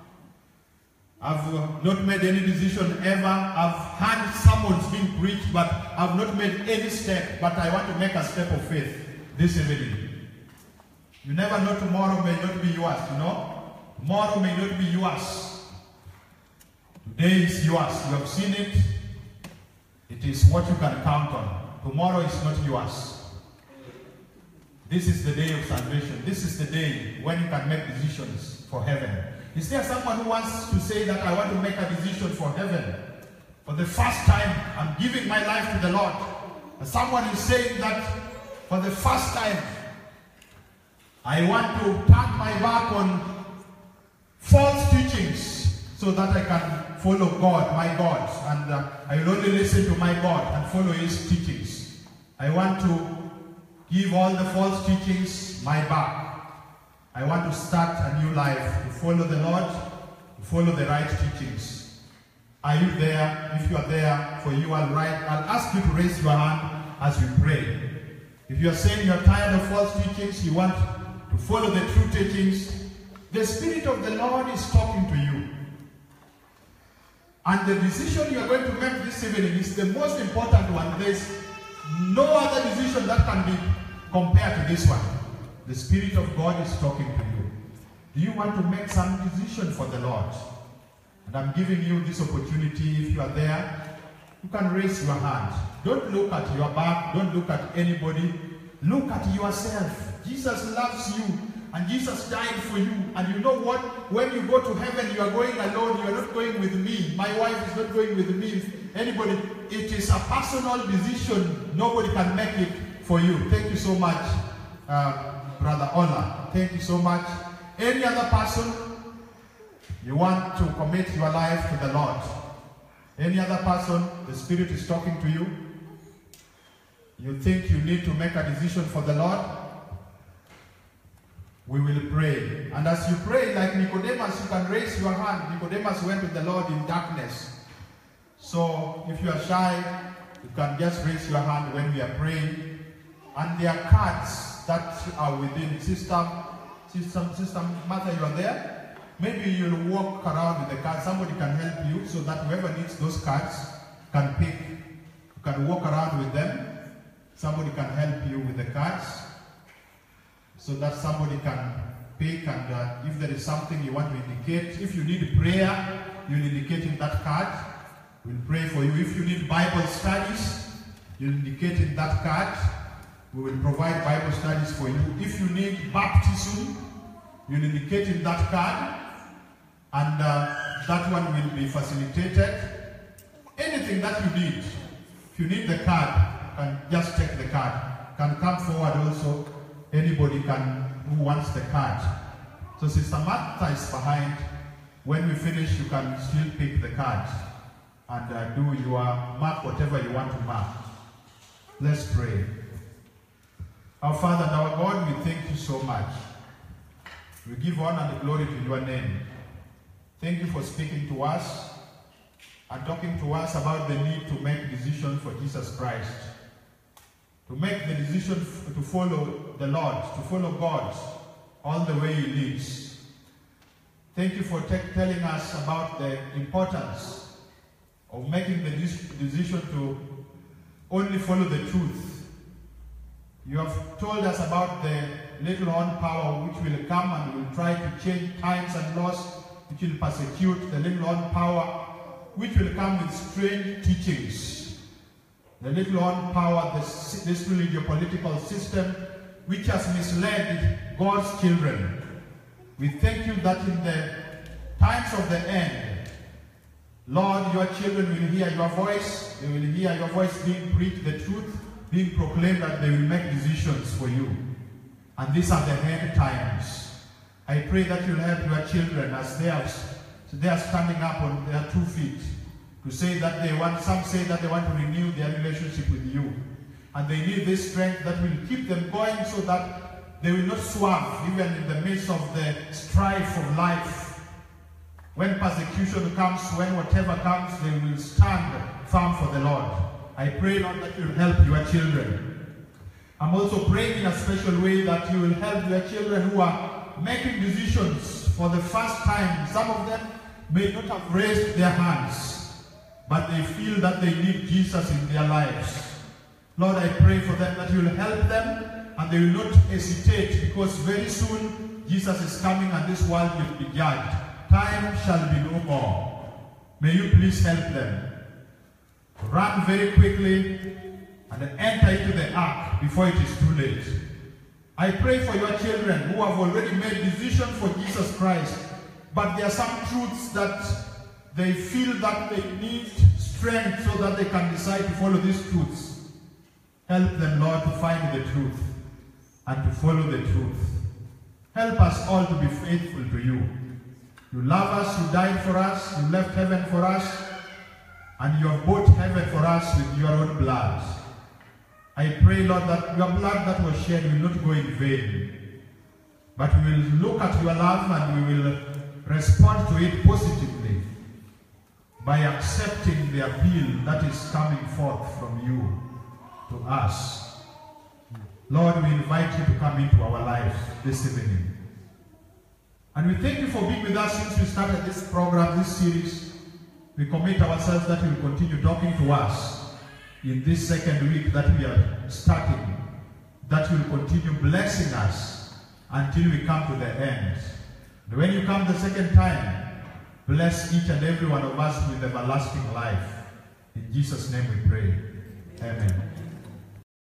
I've not made any decision ever. I've heard sermons being preached, but I've not made any step. But I want to make a step of faith this evening. You never know, tomorrow may not be yours, you know. Tomorrow may not be yours. Today is yours. You have seen it. It is what you can count on. Tomorrow is not yours. This is the day of salvation. This is the day when you can make decisions for heaven. Is there someone who wants to say that I want to make a decision for heaven? For the first time, I'm giving my life to the Lord. And someone is saying that for the first time, I want to turn my back on false teachings so that I can follow God, my God. And uh, I will only listen to my God and follow His teachings. I want to give all the false teachings my back. I want to start a new life, to follow the Lord, to follow the right teachings. Are you there? If you are there, for you, I'll, write, I'll ask you to raise your hand as we pray. If you are saying you are tired of false teachings, you want to follow the true teachings, the Spirit of the Lord is talking to you. And the decision you are going to make this evening is the most important one. There is no other decision that can be compared to this one. The Spirit of God is talking to you. Do you want to make some decision for the Lord? And I'm giving you this opportunity. If you are there, you can raise your hand. Don't look at your back. Don't look at anybody. Look at yourself. Jesus loves you and Jesus died for you. And you know what? When you go to heaven, you are going alone. You are not going with me. My wife is not going with me. Anybody, it is a personal decision. Nobody can make it for you. Thank you so much, uh, Brother Ola. Thank you so much. Any other person, you want to commit your life to the Lord? Any other person, the Spirit is talking to you? You think you need to make a decision for the Lord? We will pray. And as you pray, like Nicodemus, you can raise your hand. Nicodemus went to the Lord in darkness. So if you are shy, you can just raise your hand when we are praying. And there are cards that are within. Sister, Sister, Sister Martha, you are there? Maybe you'll walk around with the cards. Somebody can help you so that whoever needs those cards can pick. You can walk around with them. Somebody can help you with the cards so that somebody can pick, and uh, if there is something you want to indicate, if you need prayer, you'll indicate in that card. We'll pray for you. If you need Bible studies, you'll indicate in that card. We will provide Bible studies for you. If you need baptism, you'll indicate in that card, and uh, that one will be facilitated. Anything that you need, if you need the card, can just take the card. Can come forward also. Anybody can who wants the card. So Sister Martha is behind. When we finish, you can still pick the card and uh, do your mark whatever you want to mark. Let's pray. Our Father and our God, we thank you so much. We give honor and glory to your name. Thank you for speaking to us and talking to us about the need to make decisions for Jesus Christ. To make the decision to follow the Lord, to follow God all the way He leads. Thank you for telling us about the importance of making the decision to only follow the truth. You have told us about the little horn power which will come and will try to change times and laws, which will persecute the little horn power, which will come with strange teachings. The little horn power, this, this religio-political system, which has misled God's children. We thank you that in the times of the end, Lord, your children will hear your voice. They will hear your voice being preached, the truth being proclaimed, and they will make decisions for you. And these are the end times. I pray that you'll help your children as they are, they are standing up on their two feet. To say that they want, some say that they want to renew their relationship with you. And they need this strength that will keep them going so that they will not swerve even in the midst of the strife of life. When persecution comes, when whatever comes, they will stand firm for the Lord. I pray, Lord, that you will help your children. I'm also praying in a special way that you will help your children who are making decisions for the first time. Some of them may not have raised their hands, but they feel that they need Jesus in their lives. Lord, I pray for them that you will help them and they will not hesitate, because very soon Jesus is coming and this world will be judged. Time shall be no more. May you please help them run very quickly and enter into the ark before it is too late. I pray for your children who have already made decisions for Jesus Christ, but there are some truths that they feel that they need strength so that they can decide to follow these truths. Help them, Lord, to find the truth and to follow the truth. Help us all to be faithful to you. You love us, you died for us, you left heaven for us, and you have bought heaven for us with your own blood. I pray, Lord, that your blood that was shed will not go in vain, but we will look at your love and we will respond to it positively by accepting the appeal that is coming forth from you to us. Lord, we invite you to come into our lives this evening. And we thank you for being with us since we started this program, this series. We commit ourselves that you will continue talking to us in this second week that we are starting, that you will continue blessing us until we come to the end. And when you come the second time, bless each and every one of us with everlasting life. In Jesus' name we pray. Amen.